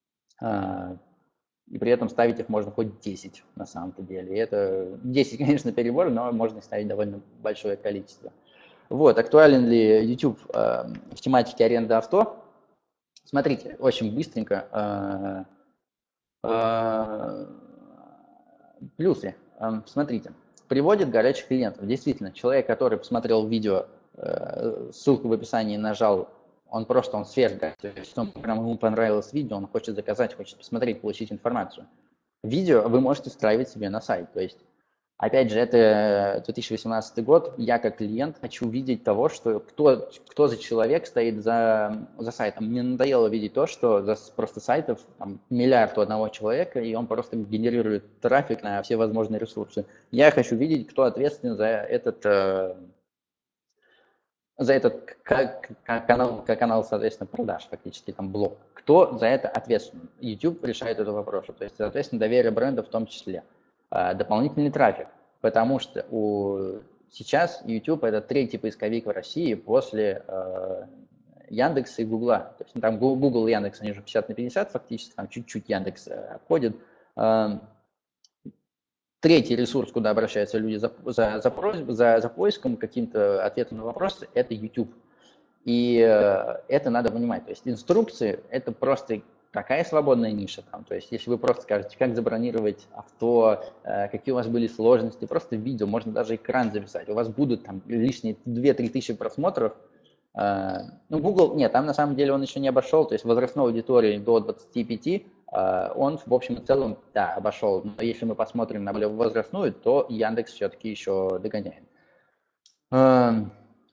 и при этом ставить их можно хоть десять на самом-то деле. И это десять, конечно, перебор, но можно ставить довольно большое количество. Вот, актуален ли YouTube э, в тематике аренды авто? Смотрите, очень быстренько. Э, э, плюсы. Э, смотрите, приводит горячих клиентов. Действительно, человек, который посмотрел видео, э, ссылку в описании нажал, он просто, он свеж, то есть он, прям ему понравилось видео, он хочет заказать, хочет посмотреть, получить информацию. Видео вы можете встраивать себе на сайт, то есть, опять же, это две тысячи восемнадцатый год, я как клиент хочу видеть того, что кто, кто за человек стоит за, за сайтом. Мне надоело видеть то, что за просто сайтов там, миллиард у одного человека, и он просто генерирует трафик на все возможные ресурсы. Я хочу видеть, кто ответственен за этот... за этот канал, канал, соответственно, продаж, фактически там блог. Кто за это ответственен? YouTube решает этот вопрос. То есть, соответственно, доверие бренда в том числе. Дополнительный трафик, потому что у, сейчас YouTube это третий поисковик в России после э, Яндекса и Гугла. То есть там Google и Яндекс, они уже пятьдесят на пятьдесят фактически, там чуть-чуть Яндекс обходит. Э, Третий ресурс, куда обращаются люди за, за, за, за, за поиском, каким-то ответом на вопросы, это YouTube. И э, это надо понимать. То есть инструкции – это просто такая свободная ниша. Там. То есть если вы просто скажете, как забронировать авто, э, какие у вас были сложности, просто видео, можно даже экран записать. У вас будут там лишние две-три тысячи просмотров. Э, ну, Google, нет, там на самом деле он еще не обошел. То есть возрастной аудитории до двадцати пяти он, в общем и целом, да, обошел. Но если мы посмотрим на более возрастную, то Яндекс все-таки еще догоняет.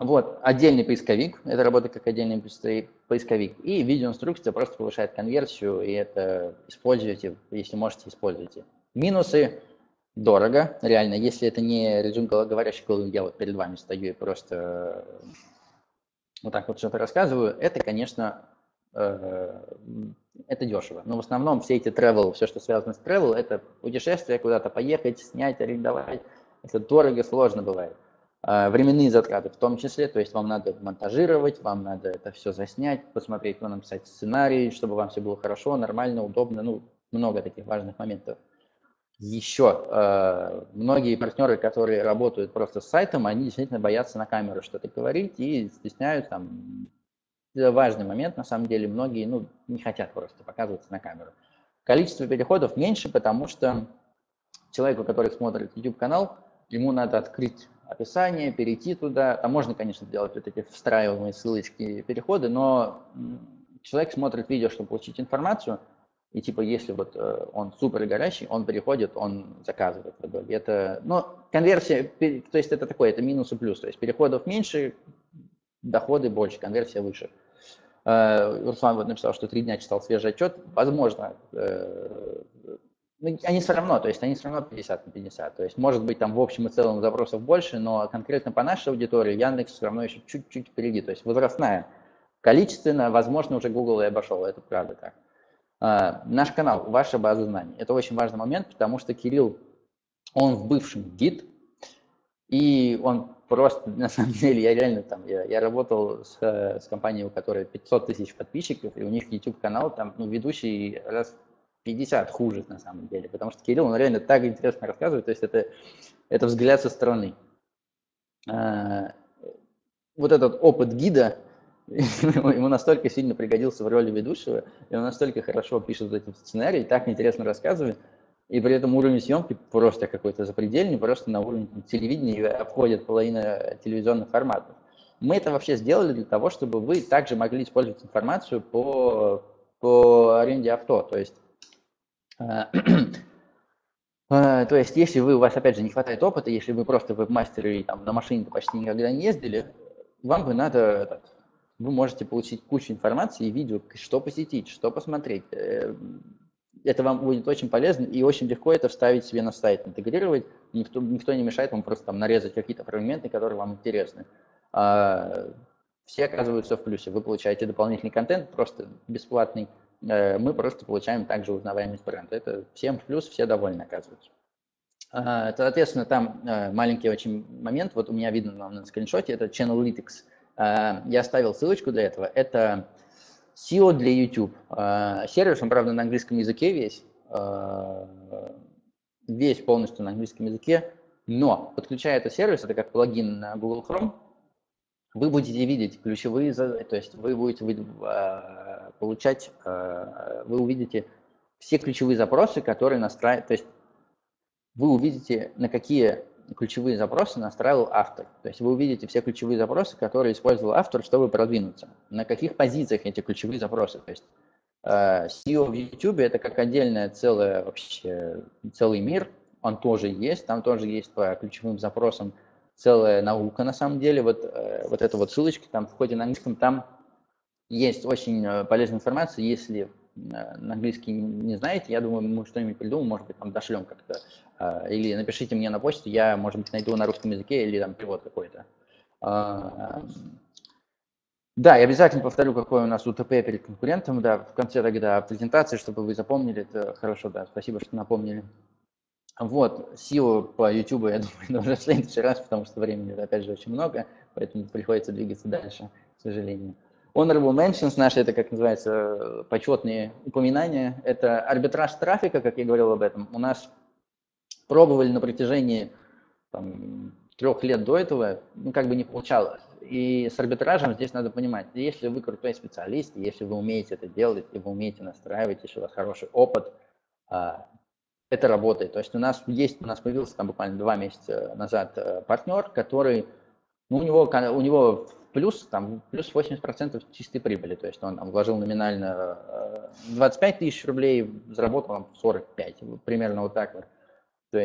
Вот, отдельный поисковик, это работает как отдельный поисковик, и видеоинструкция просто повышает конверсию, и это используйте, если можете, используйте. Минусы: дорого, реально, если это не режим говорящий головы, я вот перед вами стою и просто вот так вот что-то рассказываю, это, конечно, это дешево. Но в основном все эти travel, все, что связано с travel, это путешествие, куда-то поехать, снять, арендовать, это дорого, сложно бывает. Временные затраты в том числе, то есть вам надо монтажировать, вам надо это все заснять, посмотреть, ну, написать сценарий, чтобы вам все было хорошо, нормально, удобно, ну, много таких важных моментов. Еще э, многие партнеры, которые работают просто с сайтом, они действительно боятся на камеру что-то говорить и стесняют там. Это важный момент, на самом деле, многие ну, не хотят просто показываться на камеру. Количество переходов меньше, потому что человеку, который смотрит YouTube-канал, ему надо открыть описание, перейти туда. Там можно, конечно, делать вот эти встраиваемые ссылочки, переходы, но человек смотрит видео, чтобы получить информацию, и типа если вот э, он супер горячий, он переходит, он заказывает в итоге. Это, но конверсия, то есть это такое, это минус и плюс. То есть переходов меньше, доходы больше, конверсия выше. Э, Руслан вот написал, что три дня читал свежий отчет. Возможно, э, ну, они все равно, то есть они все равно пятьдесят на пятьдесят. То есть может быть там в общем и целом запросов больше, но конкретно по нашей аудитории Яндекс все равно еще чуть-чуть впереди. То есть возрастная. Количественно, возможно, уже Google и обошел, это правда так. Uh, наш канал, ваша база знаний. Это очень важный момент, потому что Кирилл, он в бывшем гид, и он просто, на самом деле, я реально там, я, я работал с, с компанией, у которой пятьсот тысяч подписчиков, и у них YouTube-канал, там, ну, ведущий раз пятьдесят хуже, на самом деле, потому что Кирилл, он реально так интересно рассказывает, то есть это, это взгляд со стороны. Uh, вот этот опыт гида, ему настолько сильно пригодился в роли ведущего, и он настолько хорошо пишет вот эти сценарии, так интересно рассказывает, и при этом уровень съемки просто какой-то запредельный, просто на уровне телевидения обходит половина телевизионных форматов. Мы это вообще сделали для того, чтобы вы также могли использовать информацию по, по аренде авто. То есть, э, э, то есть, если вы, у вас, опять же, не хватает опыта, если вы просто веб-мастер и там, на машине почти никогда не ездили, вам бы надо... Этот, вы можете получить кучу информации и видео, что посетить, что посмотреть. Это вам будет очень полезно и очень легко это вставить себе на сайт, интегрировать. Никто, никто не мешает вам просто там нарезать какие-то фрагменты, которые вам интересны. А, все оказываются в плюсе. Вы получаете дополнительный контент, просто бесплатный. Мы просто получаем также узнаваемость бренда. Это всем в плюс, все довольны оказываются. А, соответственно, там маленький очень момент, вот у меня видно на скриншоте, это Channelytics. Я оставил ссылочку для этого. Это сео для YouTube. Сервис, он, правда, на английском языке весь. Весь полностью на английском языке. Но, подключая этот сервис, это как плагин на Google Chrome, вы будете видеть ключевые, то есть вы будете получать, вы увидите все ключевые запросы, которые настраивают, то есть вы увидите, на какие ключевые запросы настраивал автор. То есть вы увидите все ключевые запросы, которые использовал автор, чтобы продвинуться. На каких позициях эти ключевые запросы. То есть э, сео в YouTube это как отдельная целая вообще целый мир. Он тоже есть. Там тоже есть по ключевым запросам целая наука на самом деле. Вот, э, вот эта вот ссылочка там в ходе на английском, там есть очень полезная информация. Если на английский не знаете, я думаю, мы что-нибудь придумаем, может быть, там дошлем как-то. Или напишите мне на почту, я, может быть, найду на русском языке или там перевод какой-то. Да, и обязательно повторю, какой у нас УТП перед конкурентом, да, в конце тогда презентации, чтобы вы запомнили, это хорошо, да, спасибо, что напомнили. Вот, сео по YouTube, я думаю, уже в следующий раз, потому что времени, опять же, очень много, поэтому приходится двигаться дальше, к сожалению. Honorable mentions наши, это, как называется, почетные упоминания, это арбитраж трафика, как я говорил об этом, у нас пробовали на протяжении там, трех лет до этого, ну, как бы не получалось. И с арбитражем здесь надо понимать, если вы крутой специалист, если вы умеете это делать, и вы умеете настраивать, если у вас хороший опыт, это работает. То есть у нас есть, у нас появился там буквально два месяца назад партнер, который, ну, у него, у него плюс, там, плюс восемьдесят процентов чистой прибыли, то есть он там вложил номинально двадцать пять тысяч рублей, заработал сорок пять, примерно вот так вот. То есть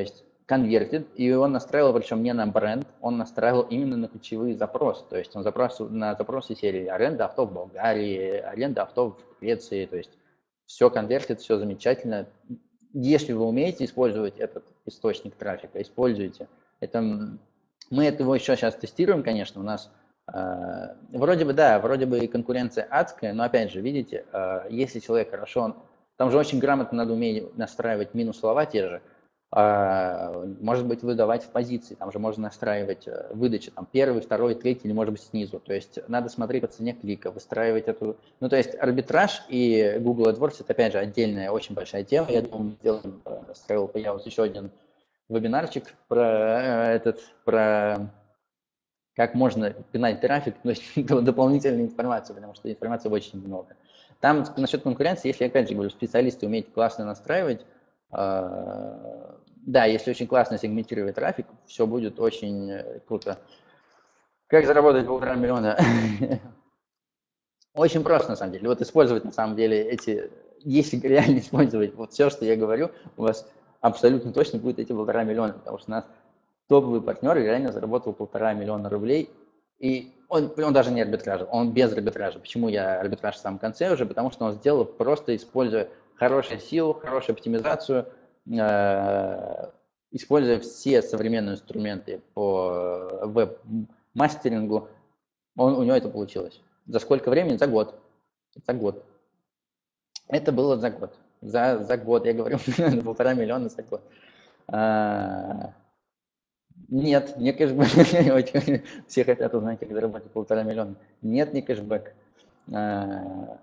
конвертит, и он настраивал, причем не на бренд, он настраивал именно на ключевые запросы. То есть он запросил на запросы серии аренда авто в Болгарии, аренда авто в Греции. То есть все конвертит, все замечательно. Если вы умеете использовать этот источник трафика, используйте. Это, мы этого еще сейчас тестируем, конечно, у нас э, вроде бы, да, вроде бы и конкуренция адская, но опять же, видите, э, если человек хорошо, там же очень грамотно надо уметь настраивать минус-слова те же, э, может быть, выдавать в позиции, там же можно настраивать э, выдачи, там, первый, второй, третий, или может быть снизу, то есть надо смотреть по цене клика, выстраивать эту, ну, то есть арбитраж и Google AdWords, это, опять же, отдельная, очень большая тема, я думаю, мы сделаем, с Travel Payouts еще один вебинарчик про этот, про как можно гнать трафик, но дополнительную информацию, потому что информации очень много. Там насчет конкуренции, если, опять же, говорю, специалисты умеют классно настраивать, э, да, если очень классно сегментировать трафик, все будет очень круто. Как заработать полтора миллиона? Очень просто, на самом деле. Вот использовать, на самом деле, эти, если реально использовать вот все, что я говорю, у вас абсолютно точно будет эти полтора миллиона, потому что у нас топовый партнер реально заработал полтора миллиона рублей, и он, он даже не арбитражил, он без арбитража. Почему я арбитраж в самом конце уже? Потому что он сделал просто используя хорошую силу, хорошую оптимизацию, э, используя все современные инструменты по веб-мастерингу, он, у него это получилось. За сколько времени? За год. За год. Это было за год. За, за год, я говорю, полтора миллиона за год. А, нет, не кэшбэк. Все хотят узнать, как заработать полтора миллиона. Нет, не кэшбэк. А,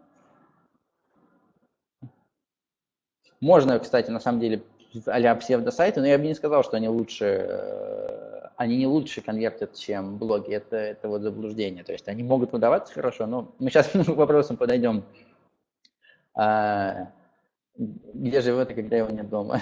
можно, кстати, на самом деле, а-ля псевдосайты, но я бы не сказал, что они лучше, они не лучше конвертят, чем блоги. Это, это вот заблуждение. То есть они могут выдаваться хорошо, но мы сейчас к вопросам подойдем. А, где живет и когда его нет дома?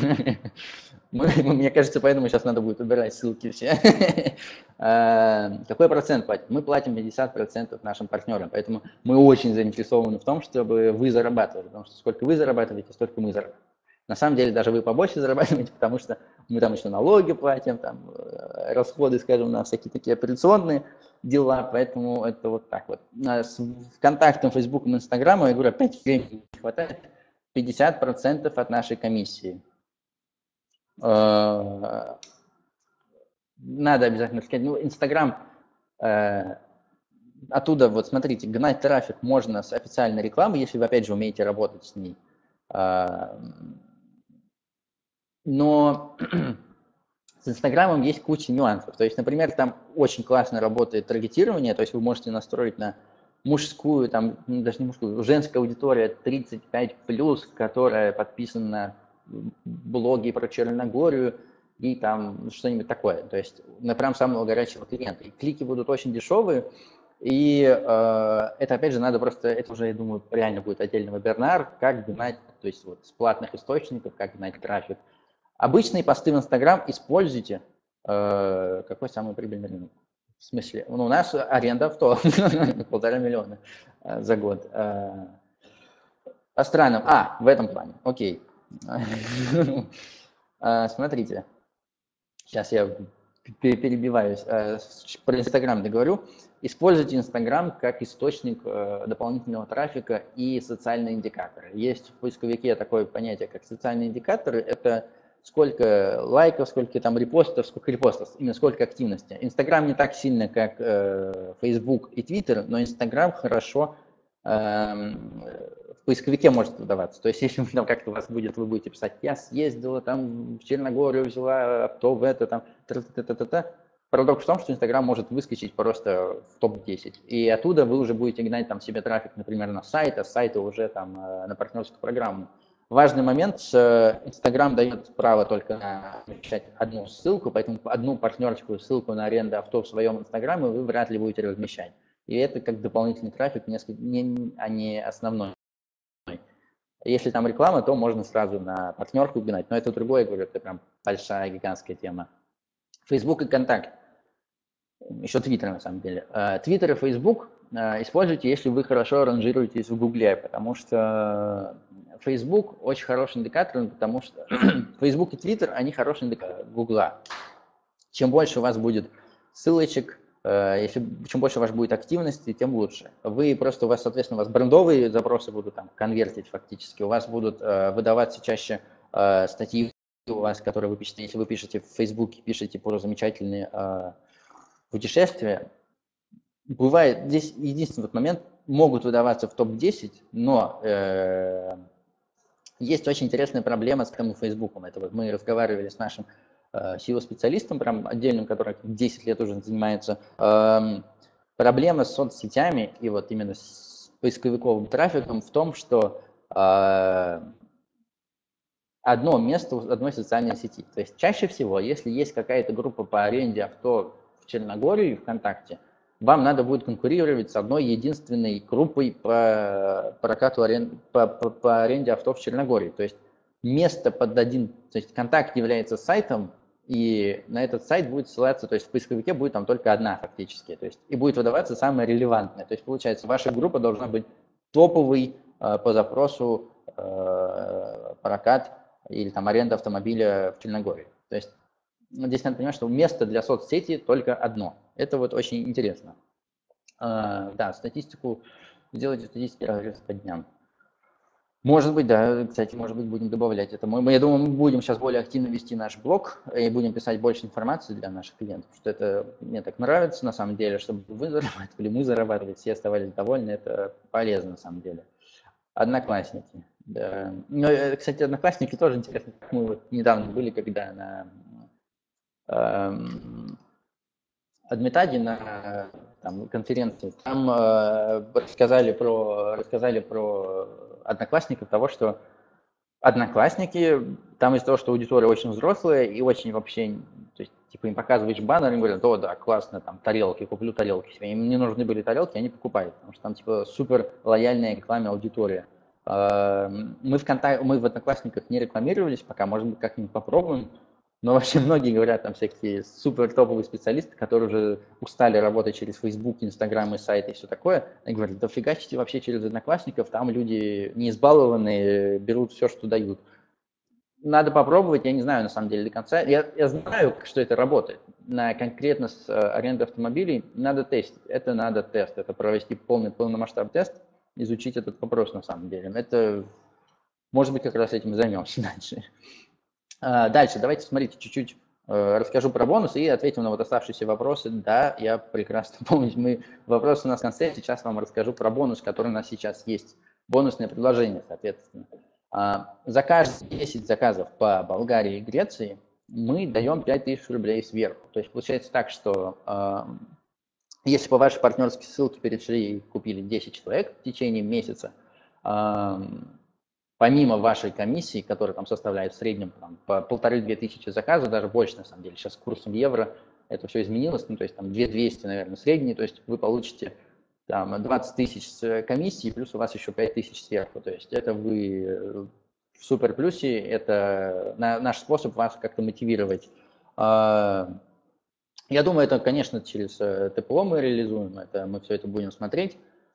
Мне кажется, поэтому сейчас надо будет убирать ссылки все. Какой процент платим? Мы платим пятьдесят процентов нашим партнерам, поэтому мы очень заинтересованы в том, чтобы вы зарабатывали, потому что сколько вы зарабатываете, столько мы зарабатываем. На самом деле даже вы побольше зарабатываете, потому что мы там еще налоги платим, там расходы, скажем, на всякие такие операционные дела, поэтому это вот так вот. С ВКонтактом, Фейсбуком, Инстаграмом, я говорю, опять времени не хватает, пятьдесят процентов от нашей комиссии. Надо обязательно сказать, ну, Инстаграм, оттуда, вот смотрите, гнать трафик можно с официальной рекламы, если вы, опять же, умеете работать с ней. Но с Инстаграмом есть куча нюансов. То есть, например, там очень классно работает таргетирование, то есть вы можете настроить на мужскую, там, даже не мужскую, женская аудитория тридцать пять плюс, которая подписана на блоги про Черногорию и там что-нибудь такое. То есть на прям самого горячего клиента. И клики будут очень дешевые. И э, это, опять же, надо просто, это уже, я думаю, реально будет отдельный вебинар, как гнать, то есть вот с платных источников, как гнать трафик. Обычные посты в Инстаграм используйте. Э, какой самый прибыльный рынок? В смысле, ну, у нас аренда авто, полтора миллиона э, за год. Э, по странам, а, в этом плане, окей. Смотрите, сейчас я перебиваюсь, про Инстаграм договорю. Используйте Инстаграм как источник дополнительного трафика и социальные индикаторы. Есть в поисковике такое понятие, как социальные индикаторы. Это сколько лайков, сколько там репостов, сколько репостов, именно сколько активности. Инстаграм не так сильно, как Facebook и Twitter, но Инстаграм хорошо в поисковике может выдаваться. То есть, если там как-то у вас будет, вы будете писать, я съездила там в Черногорию, взяла авто в это, там, та-та-та-та-та. Парадокс в том, что Инстаграм может выскочить просто в топ десять. И оттуда вы уже будете гнать там себе трафик, например, на сайт, а с сайта уже там на партнерскую программу. Важный момент, Инстаграм дает право только на размещать одну ссылку, поэтому одну партнерскую ссылку на аренду авто в своем Инстаграме вы вряд ли будете размещать. И это как дополнительный трафик, не, а не основной. Если там реклама, то можно сразу на партнерку гнать, но это другое, говорю, это прям большая, гигантская тема. Facebook и Контакт, еще Twitter на самом деле. Twitter и Facebook используйте, если вы хорошо ранжируетесь в Гугле, потому что Facebook очень хороший индикатор, потому что Facebook и Twitter, они хорошие индикаторы Гугла. Чем больше у вас будет ссылочек, если, чем больше у вас будет активности, тем лучше. Вы просто, у вас, соответственно, у вас брендовые запросы будут там конвертить фактически, у вас будут э, выдаваться чаще э, статьи у вас, которые вы пишете, если вы пишете в Фейсбуке, пишете про замечательные э, путешествия. Бывает, здесь единственный вот момент, могут выдаваться в топ десять, но э, есть очень интересная проблема с самим Фейсбуком. Это вот мы разговаривали с нашим сео-специалистом, прям отдельным, который десять лет уже занимается. Эм, проблема с соцсетями и вот именно с поисковиковым трафиком в том, что э, одно место у одной социальной сети. То есть чаще всего, если есть какая-то группа по аренде авто в Черногории ВКонтакте, вам надо будет конкурировать с одной единственной группой по прокату арен... по, по, по аренде авто в Черногории. То есть место под один, то есть контакт является сайтом, и на этот сайт будет ссылаться, то есть в поисковике будет там только одна фактически, то есть и будет выдаваться самое релевантное. То есть получается, ваша группа должна быть топовой э, по запросу э, прокат или там аренда автомобиля в Черногории. То есть здесь надо понимать, что место для соцсети только одно. Это вот очень интересно. Э, да, статистику, сделайте статистику по дням. Может быть, да, кстати, может быть, будем добавлять это. Мы, я думаю, мы будем сейчас более активно вести наш блог и будем писать больше информации для наших клиентов, что это мне так нравится, на самом деле, чтобы вы зарабатывали, мы зарабатывали, все оставались довольны, это полезно, на самом деле. Одноклассники. Да. Ну, кстати, Одноклассники тоже интересно, как мы вот недавно были, когда на эм, Адмитаде на там, конференции, там э, рассказали про, рассказали про Одноклассников, того, что Одноклассники, там из-за того, что аудитория очень взрослая и очень вообще, то есть, типа, им показываешь баннер, им говорят, о, да, классно, там, тарелки, куплю тарелки себе. Им не нужны были тарелки, они покупают, потому что там, типа, супер лояльная рекламе аудитория. Мы в, контакт, мы в Одноклассниках не рекламировались пока, может быть, как-нибудь попробуем. Но вообще многие говорят, там всякие супер топовые специалисты, которые уже устали работать через Facebook, Instagram и сайты и все такое, они говорят, да фигачите вообще через Одноклассников, там люди не избалованные, берут все, что дают. Надо попробовать, я не знаю на самом деле до конца. Я, я знаю, что это работает. На конкретно с арендой автомобилей надо тестить. Это надо тест, это провести полный полномасштабный тест, изучить этот вопрос на самом деле. Это, может быть, как раз этим и займемся дальше. Дальше, давайте, смотрите, чуть-чуть э, расскажу про бонусы и ответим на вот оставшиеся вопросы. Да, я прекрасно помню, мы, вопросы у нас в конце, сейчас вам расскажу про бонус, который у нас сейчас есть. Бонусное предложение, соответственно. А, за каждые десять заказов по Болгарии и Греции мы даем пять тысяч рублей сверху. То есть получается так, что э, если по вашей партнерской ссылке перешли и купили десять человек в течение месяца, э, помимо вашей комиссии, которая там составляет в среднем там, по полторы-две тысячи заказов, даже больше на самом деле, сейчас с курсом евро это все изменилось, ну то есть там две тысячи двести, наверное, средний, то есть вы получите там двадцать тысяч с комиссии, плюс у вас еще пять тысяч сверху, то есть это вы в супер плюсе, это наш способ вас как-то мотивировать. Я думаю, это, конечно, через ТПО мы реализуем, это, мы все это будем смотреть.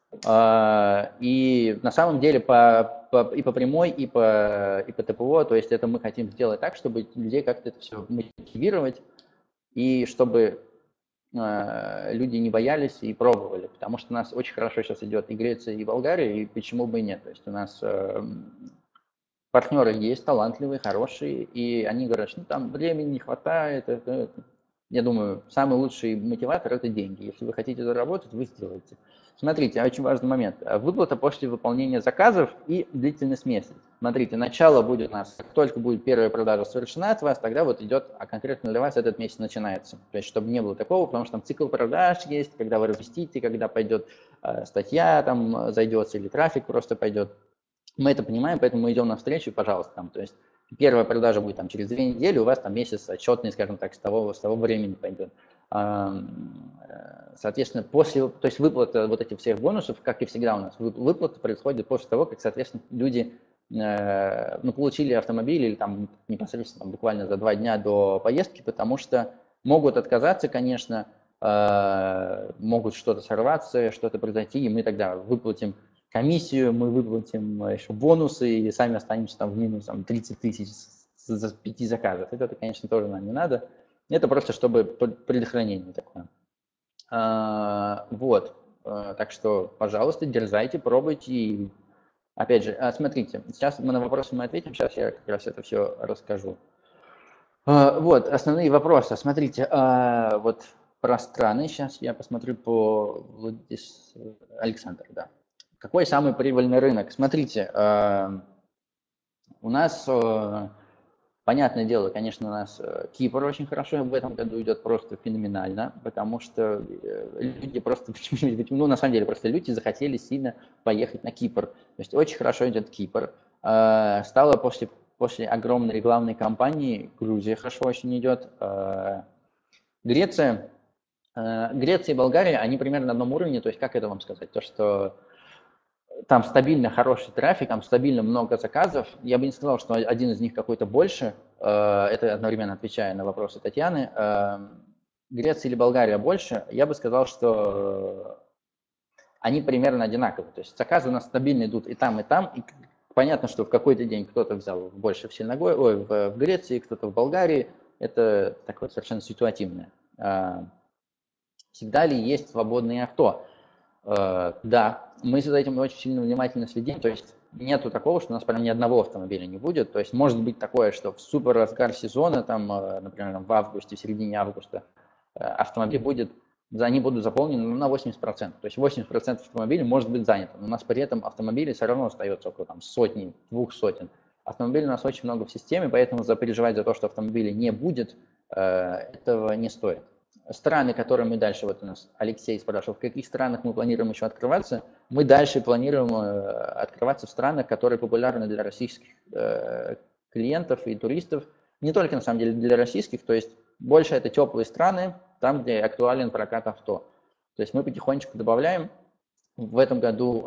И на самом деле по, по, и по прямой, и по, и по ТПО, то есть это мы хотим сделать так, чтобы людей как-то это все мотивировать, и чтобы э, люди не боялись и пробовали, потому что у нас очень хорошо сейчас идет и Греция, и Болгария, и почему бы и нет. То есть у нас э, партнеры есть, талантливые, хорошие, и они говорят, что ну, там времени не хватает. Это, это. Я думаю, самый лучший мотиватор – это деньги. Если вы хотите заработать, вы сделаете. Смотрите, очень важный момент. Выплата после выполнения заказов и длительность месяца. Смотрите, начало будет у нас, как только будет первая продажа совершена от вас, тогда вот идет, а конкретно для вас этот месяц начинается. То есть, чтобы не было такого, потому что там цикл продаж есть, когда вы разместите, когда пойдет э, статья, там зайдет, или трафик просто пойдет. Мы это понимаем, поэтому мы идем навстречу, пожалуйста, там, то есть первая продажа будет там через две недели, у вас там месяц отчетный, скажем так, с того, с того времени пойдет. Соответственно, после, то есть выплата вот этих всех бонусов, как и всегда у нас, выплата происходит после того, как, соответственно, люди ну, получили автомобиль или там непосредственно там, буквально за два дня до поездки, потому что могут отказаться, конечно, могут что-то сорваться, что-то произойти, и мы тогда выплатим комиссию, мы выплатим еще бонусы и сами останемся там в минус там, тридцать тысяч за пяти заказов. Это, конечно, тоже нам не надо. Это просто чтобы предохранение такое. А, вот. А, так что, пожалуйста, дерзайте, пробуйте. И, опять же, а, смотрите, сейчас мы на вопросы мы ответим, сейчас я как раз это все расскажу. А, вот, основные вопросы. Смотрите, а, вот про страны. Сейчас я посмотрю по Владис... Александр, да. Какой самый прибыльный рынок? Смотрите, а, у нас... Понятное дело, конечно, у нас Кипр очень хорошо в этом году идет, просто феноменально, потому что люди просто, ну, на самом деле, просто люди захотели сильно поехать на Кипр. То есть очень хорошо идет Кипр. Стало после, после огромной рекламной кампании, Грузия хорошо очень идет. Греция, Греция и Болгария, они примерно на одном уровне, то есть как это вам сказать? То, что там стабильно хороший трафик, там стабильно много заказов. Я бы не сказал, что один из них какой-то больше. Это одновременно отвечая на вопросы Татьяны. Греция или Болгария больше? Я бы сказал, что они примерно одинаковые. То есть заказы у нас стабильно идут и там, и там. И понятно, что в какой-то день кто-то взял больше в Сильногории, ой, в Греции, кто-то в Болгарии. Это такое совершенно ситуативное. Всегда ли есть свободные авто? Uh, да, мы за этим очень сильно внимательно следим, то есть нету такого, что у нас прям ни одного автомобиля не будет, то есть может быть такое, что в супер разгар сезона, там, например, в августе, в середине августа автомобиль будет, они будут заполнены на восемьдесят процентов, то есть восемьдесят процентов автомобилей может быть занято, но у нас при этом автомобилей все равно остается около там, сотни, двух сотен. Автомобилей у нас очень много в системе, поэтому переживать за то, что автомобилей не будет, этого не стоит. Страны, которые мы дальше, вот у нас Алексей спрашивал, в каких странах мы планируем еще открываться, мы дальше планируем открываться в странах, которые популярны для российских клиентов и туристов, не только на самом деле для российских, то есть больше это теплые страны, там, где актуален прокат авто. То есть мы потихонечку добавляем, в этом году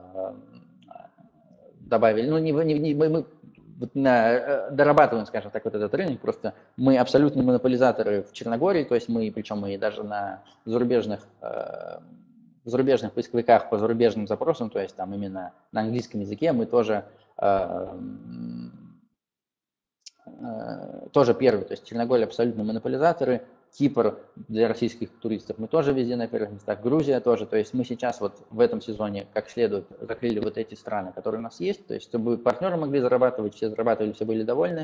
добавили, ну не, не, не мы, мы Вот на, дорабатываем, скажем так, вот этот рынок, просто мы абсолютные монополизаторы в Черногории, то есть мы, причем мы даже на зарубежных, э, зарубежных поисковиках по зарубежным запросам, то есть там именно на английском языке мы тоже, э, э, тоже первые, то есть Черногория абсолютно монополизаторы, Кипр для российских туристов мы тоже везде на первых местах, Грузия тоже, то есть мы сейчас вот в этом сезоне как следует закрыли вот эти страны, которые у нас есть, то есть чтобы партнеры могли зарабатывать, все зарабатывали, все были довольны.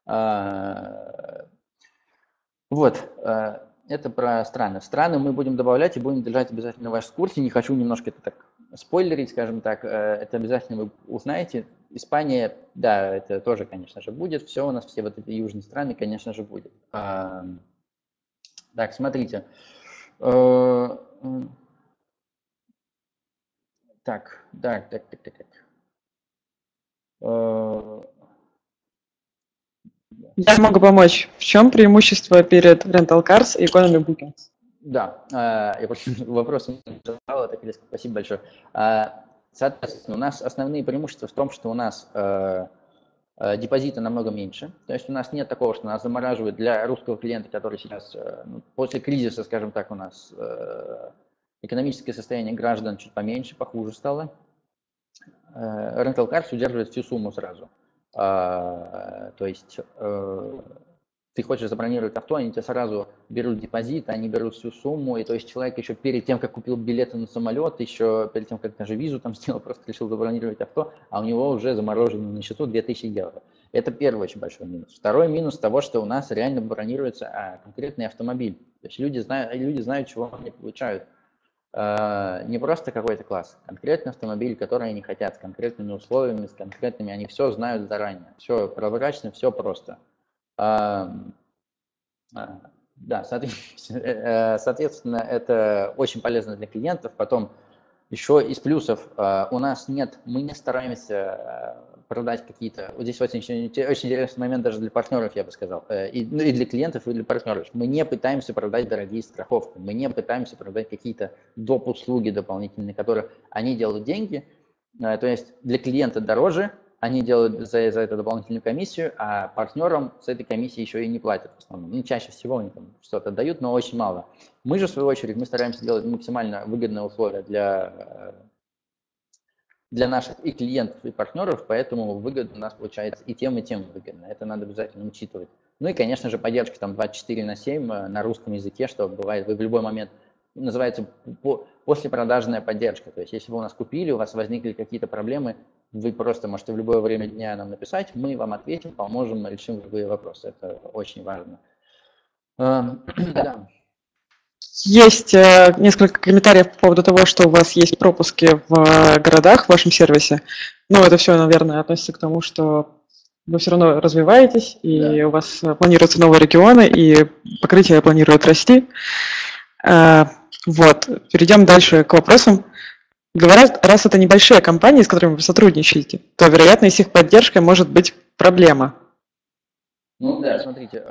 Вот, это про страны. Страны мы будем добавлять и будем держать обязательно в вашей курсе, не хочу немножко это так спойлерить, скажем так, это обязательно вы узнаете. Испания, да, это тоже, конечно же, будет, все у нас, все вот эти южные страны, конечно же, будет. Так, смотрите. Так, так, так, так, так, так. Я могу помочь. В чем преимущество перед Rental Cars и Economy Bookings? Да, я просто вопрос не задал, так, спасибо большое. Соответственно, у нас основные преимущества в том, что у нас депозиты намного меньше. То есть у нас нет такого, что нас замораживают для русского клиента, который сейчас, ну, после кризиса, скажем так, у нас э, экономическое состояние граждан чуть поменьше, похуже стало. Э, Rental Cars удерживает всю сумму сразу. Э, то есть э, ты хочешь забронировать авто, они тебе сразу берут депозит, они берут всю сумму, и то есть человек еще перед тем, как купил билеты на самолет, еще перед тем, как даже визу там сделал, просто решил забронировать авто, а у него уже заморожено на счету две тысячи евро. Это первый очень большой минус. Второй минус того, что у нас реально бронируется а, конкретный автомобиль. То есть люди знают, люди знают, чего они получают. А, не просто какой-то класс, конкретный автомобиль, который они хотят, с конкретными условиями, с конкретными, они все знают заранее. Все прозрачно, все просто. Да, соответственно, это очень полезно для клиентов. Потом еще из плюсов у нас нет, мы не стараемся продать какие-то, вот здесь очень, очень интересный момент даже для партнеров, я бы сказал, и, ну, и для клиентов, и для партнеров. Мы не пытаемся продать дорогие страховки, мы не пытаемся продать какие-то доп. Услуги дополнительные, которые они делают деньги, то есть для клиента дороже, они делают за, за это дополнительную комиссию, а партнерам с этой комиссией еще и не платят в основном. Ну, чаще всего они там что-то дают, но очень мало. Мы же, в свою очередь, мы стараемся делать максимально выгодные условия для, для наших и клиентов, и партнеров, поэтому выгодно у нас получается и тем, и тем выгодно. Это надо обязательно учитывать. Ну и, конечно же, поддержка там двадцать четыре на семь на русском языке, что бывает, вы в любой момент, называется послепродажная поддержка. То есть если вы у нас купили, у вас возникли какие-то проблемы, вы просто можете в любое время дня нам написать, мы вам ответим, поможем, решим любые вопросы. Это очень важно. Да. Есть э, несколько комментариев по поводу того, что у вас есть пропуски в э, городах в вашем сервисе. Но это все, наверное, относится к тому, что вы все равно развиваетесь, и Да. у вас планируются новые регионы, и покрытие планирует расти. Э, вот, перейдем дальше к вопросам. Говорят, раз это небольшие компании, с которыми вы сотрудничаете, то, вероятно, и с их поддержкой может быть проблема. Ну да, смотрите,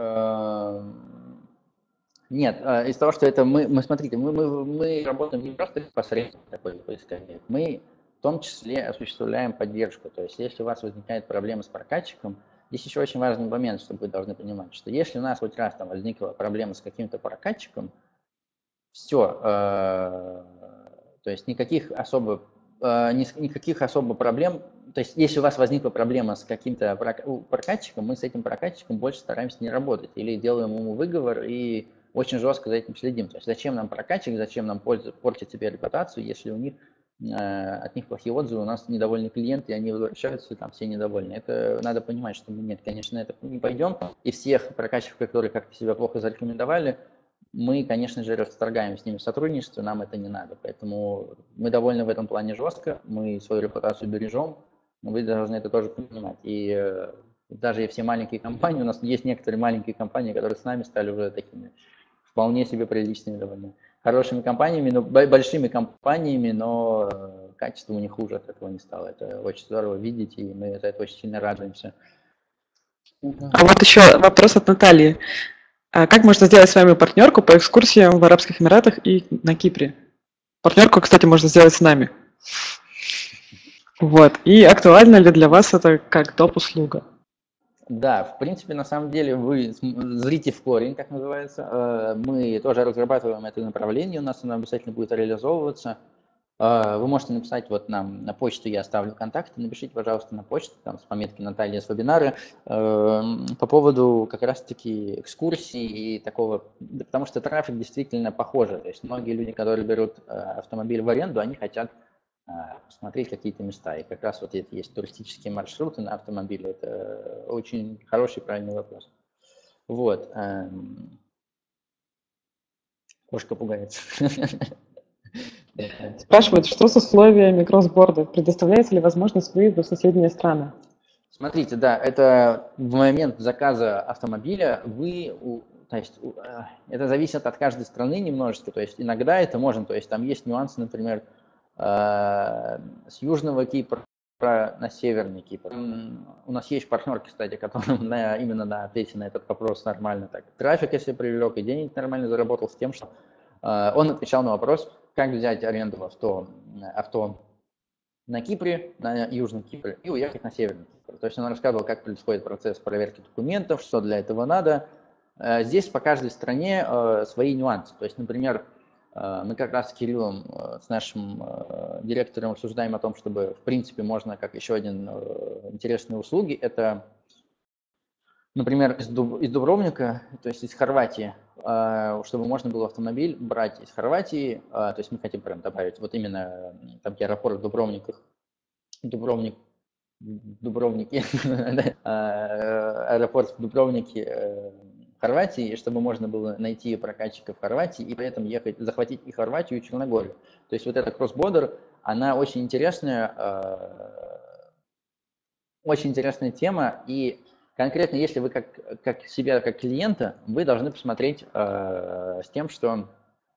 нет, из того, что это мы, мы смотрите, мы, мы, мы работаем не просто посредством такой поисковик, мы в том числе осуществляем поддержку. То есть если у вас возникает проблема с прокатчиком, здесь еще очень важный момент, чтобы вы должны понимать, что если у нас хоть раз там возникла проблема с каким-то прокатчиком, все, э, то есть никаких особо, э, никаких особо проблем, то есть если у вас возникла проблема с каким-то прокатчиком, мы с этим прокатчиком больше стараемся не работать или делаем ему выговор и очень жестко за этим следим. То есть зачем нам прокатчик, зачем нам портить себе репутацию, если у них э, от них плохие отзывы, у нас недовольны клиенты, и они возвращаются, и там все недовольны. Это надо понимать, что мы нет, конечно, это не пойдем. И всех прокатчиков, которые как-то себя плохо зарекомендовали, мы, конечно же, расторгаем с ними сотрудничество, нам это не надо. Поэтому мы довольно в этом плане жестко, мы свою репутацию бережем, но вы должны это тоже понимать. И э, даже и все маленькие компании, у нас есть некоторые маленькие компании, которые с нами стали уже такими вполне себе приличными, довольно хорошими компаниями, но большими компаниями, но качество у них хуже от этого не стало. Это очень здорово видеть, и мы за это очень сильно радуемся. А вот еще вопрос от Натальи. А как можно сделать с вами партнерку по экскурсиям в Арабских Эмиратах и на Кипре? Партнерку, кстати, можно сделать с нами. Вот. И актуально ли для вас это как доп-услуга? Да, в принципе, на самом деле вы зрите в корень, как называется. Мы тоже разрабатываем это направление, у нас оно обязательно будет реализовываться. Вы можете написать вот нам на почту, я оставлю контакты, напишите, пожалуйста, на почту, там с пометкой Наталья с вебинары, по поводу как раз-таки экскурсий и такого, потому что трафик действительно похожий. То есть многие люди, которые берут автомобиль в аренду, они хотят посмотреть какие-то места. И как раз вот это есть туристические маршруты на автомобиле. Это очень хороший, правильный вопрос. Вот. Кошка пугается. Спрашивают, что с условиями кросс-борда? Предоставляется ли возможность выезда в соседние страны? Смотрите, да, это в момент заказа автомобиля вы, то есть это зависит от каждой страны немножечко, то есть иногда это можно, то есть там есть нюансы, например, с Южного Кипра на Северный Кипр. У нас есть партнерки, кстати, которым на, именно на ответе на этот вопрос нормально так. Трафик, если привлек, и денег нормально заработал с тем, что он отвечал на вопрос, как взять аренду авто, авто на Кипре, на Южном Кипре, и уехать на Северный Кипр. То есть он рассказывал, как происходит процесс проверки документов, что для этого надо. Здесь по каждой стране свои нюансы. То есть, например, мы как раз с Кириллом, с нашим директором обсуждаем о том, чтобы, в принципе, можно как еще один интересные услуги. Это, например, из Дубровника, то есть из Хорватии, чтобы можно было автомобиль брать из Хорватии, то есть мы хотим прям добавить вот именно там аэропорт в Дубровниках, Дубровник, Дубровники, аэропорт в Дубровнике, Хорватии, чтобы можно было найти прокатчика в Хорватии и при этом ехать, захватить и Хорватию, и Черногорию. То есть вот эта кросс-бордер, она очень интересная, очень интересная тема, и конкретно если вы как, как себя, как клиента, вы должны посмотреть с тем, что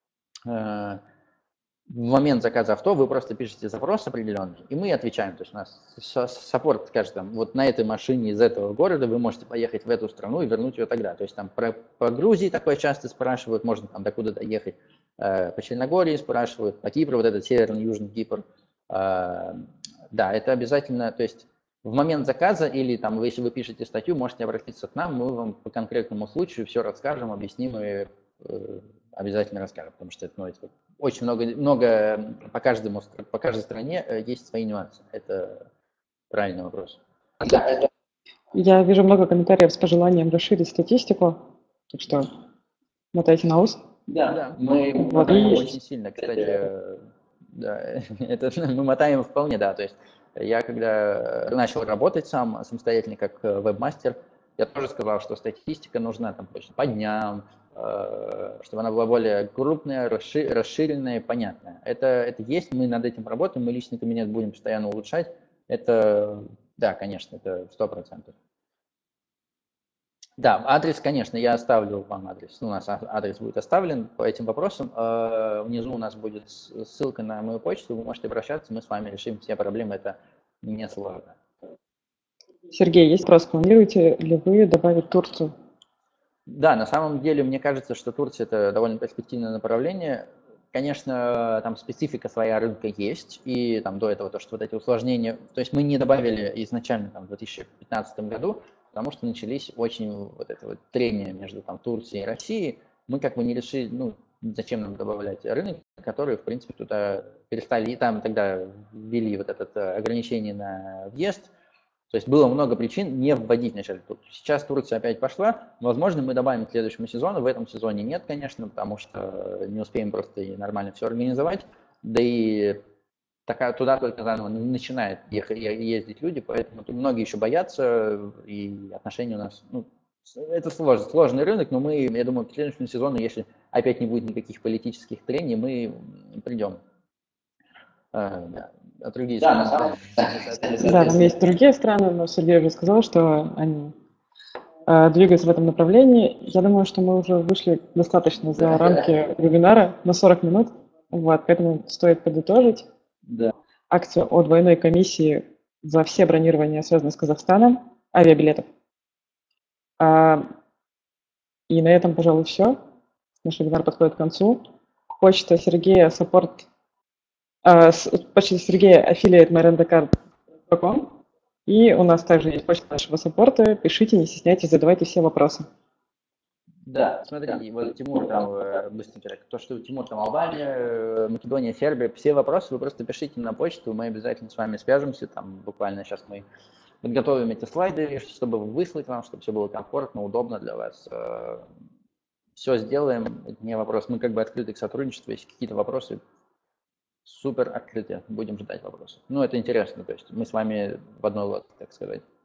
в момент заказа авто вы просто пишете запрос определенный, и мы отвечаем. То есть у нас саппорт скажет, там, вот на этой машине из этого города вы можете поехать в эту страну и вернуть ее тогда. То есть там про, по Грузии такое часто спрашивают, можно там докуда доехать, э, по Черногории спрашивают, по Кипру, вот этот северный, южный Кипр. Э, да, это обязательно, то есть в момент заказа или там, если вы пишете статью, можете обратиться к нам, мы вам по конкретному случаю все расскажем, объясним и э, обязательно расскажем, потому что это, ну, это очень много, много по, каждому, по каждой стране э, есть свои нюансы. Это правильный вопрос. Да, это Я вижу много комментариев с пожеланием расширить статистику, так что мотайте на ус. да, Да, мы мы Вот. мотаем И очень сильно, кстати, э, да, это мы мотаем вполне, да, то есть я когда начал работать сам самостоятельно как э, веб-мастер, я тоже сказал, что статистика нужна там точно по дням, э, чтобы она была более крупная, расши- расширенная, понятная. Это, это есть, мы над этим работаем, мы личный кабинет будем постоянно улучшать. Это, да, конечно, это сто процентов. Да, адрес, конечно, я оставлю вам адрес. Ну, у нас а- адрес будет оставлен по этим вопросам. Э, Внизу у нас будет с- ссылка на мою почту, вы можете обращаться, мы с вами решим все проблемы, это не сложно. Сергей, есть вопрос. Планируете ли вы добавить Турцию? Да, на самом деле, мне кажется, что Турция – это довольно перспективное направление. Конечно, там специфика своя рынка есть, и там до этого то, что вот эти усложнения, то есть мы не добавили изначально там в две тысячи пятнадцатом году, потому что начались очень вот это вот трения между там Турцией и Россией. Мы как бы не решили, ну, зачем нам добавлять рынок, который, в принципе, туда перестали, и там тогда ввели вот это э, ограничение на въезд. То есть было много причин не вводить вначале Турцию. Сейчас Турция опять пошла. Возможно, мы добавим к следующему сезону. В этом сезоне нет, конечно, потому что не успеем просто и нормально все организовать. Да и такая, туда только заново начинают ехать, ездить люди, поэтому тут многие еще боятся, и отношения у нас... Ну, это сложный, сложный рынок, но мы, я думаю, к следующему сезону, если опять не будет никаких политических трений, мы придем. А, да. А другие да, на страны, самом Да, там есть другие страны, но Сергей уже сказал, что они э, двигаются в этом направлении. Я думаю, что мы уже вышли достаточно за Да. рамки вебинара на сорок минут, вот, поэтому стоит подытожить. Да. Акцию о двойной комиссии за все бронирования, связанные с Казахстаном, авиабилетов. А, и на этом, пожалуй, все. Наш вебинар подходит к концу. Почта Сергея support, а, с- почта Сергея affiliate marendacard точка com. И у нас также есть почта нашего саппорта. Пишите, не стесняйтесь, задавайте все вопросы. Да, смотри, вот Тимур там э, быстренько, то, что Тимур там Албания, э, Македония, Сербия, все вопросы вы просто пишите на почту, мы обязательно с вами свяжемся, там буквально сейчас мы подготовим эти слайды, чтобы выслать вам, чтобы все было комфортно, удобно для вас. Все сделаем, это не вопрос, мы как бы открыты к сотрудничеству, если какие-то вопросы, супер открыты, будем ждать вопросов. Ну, это интересно, то есть мы с вами в одной лодке, так сказать.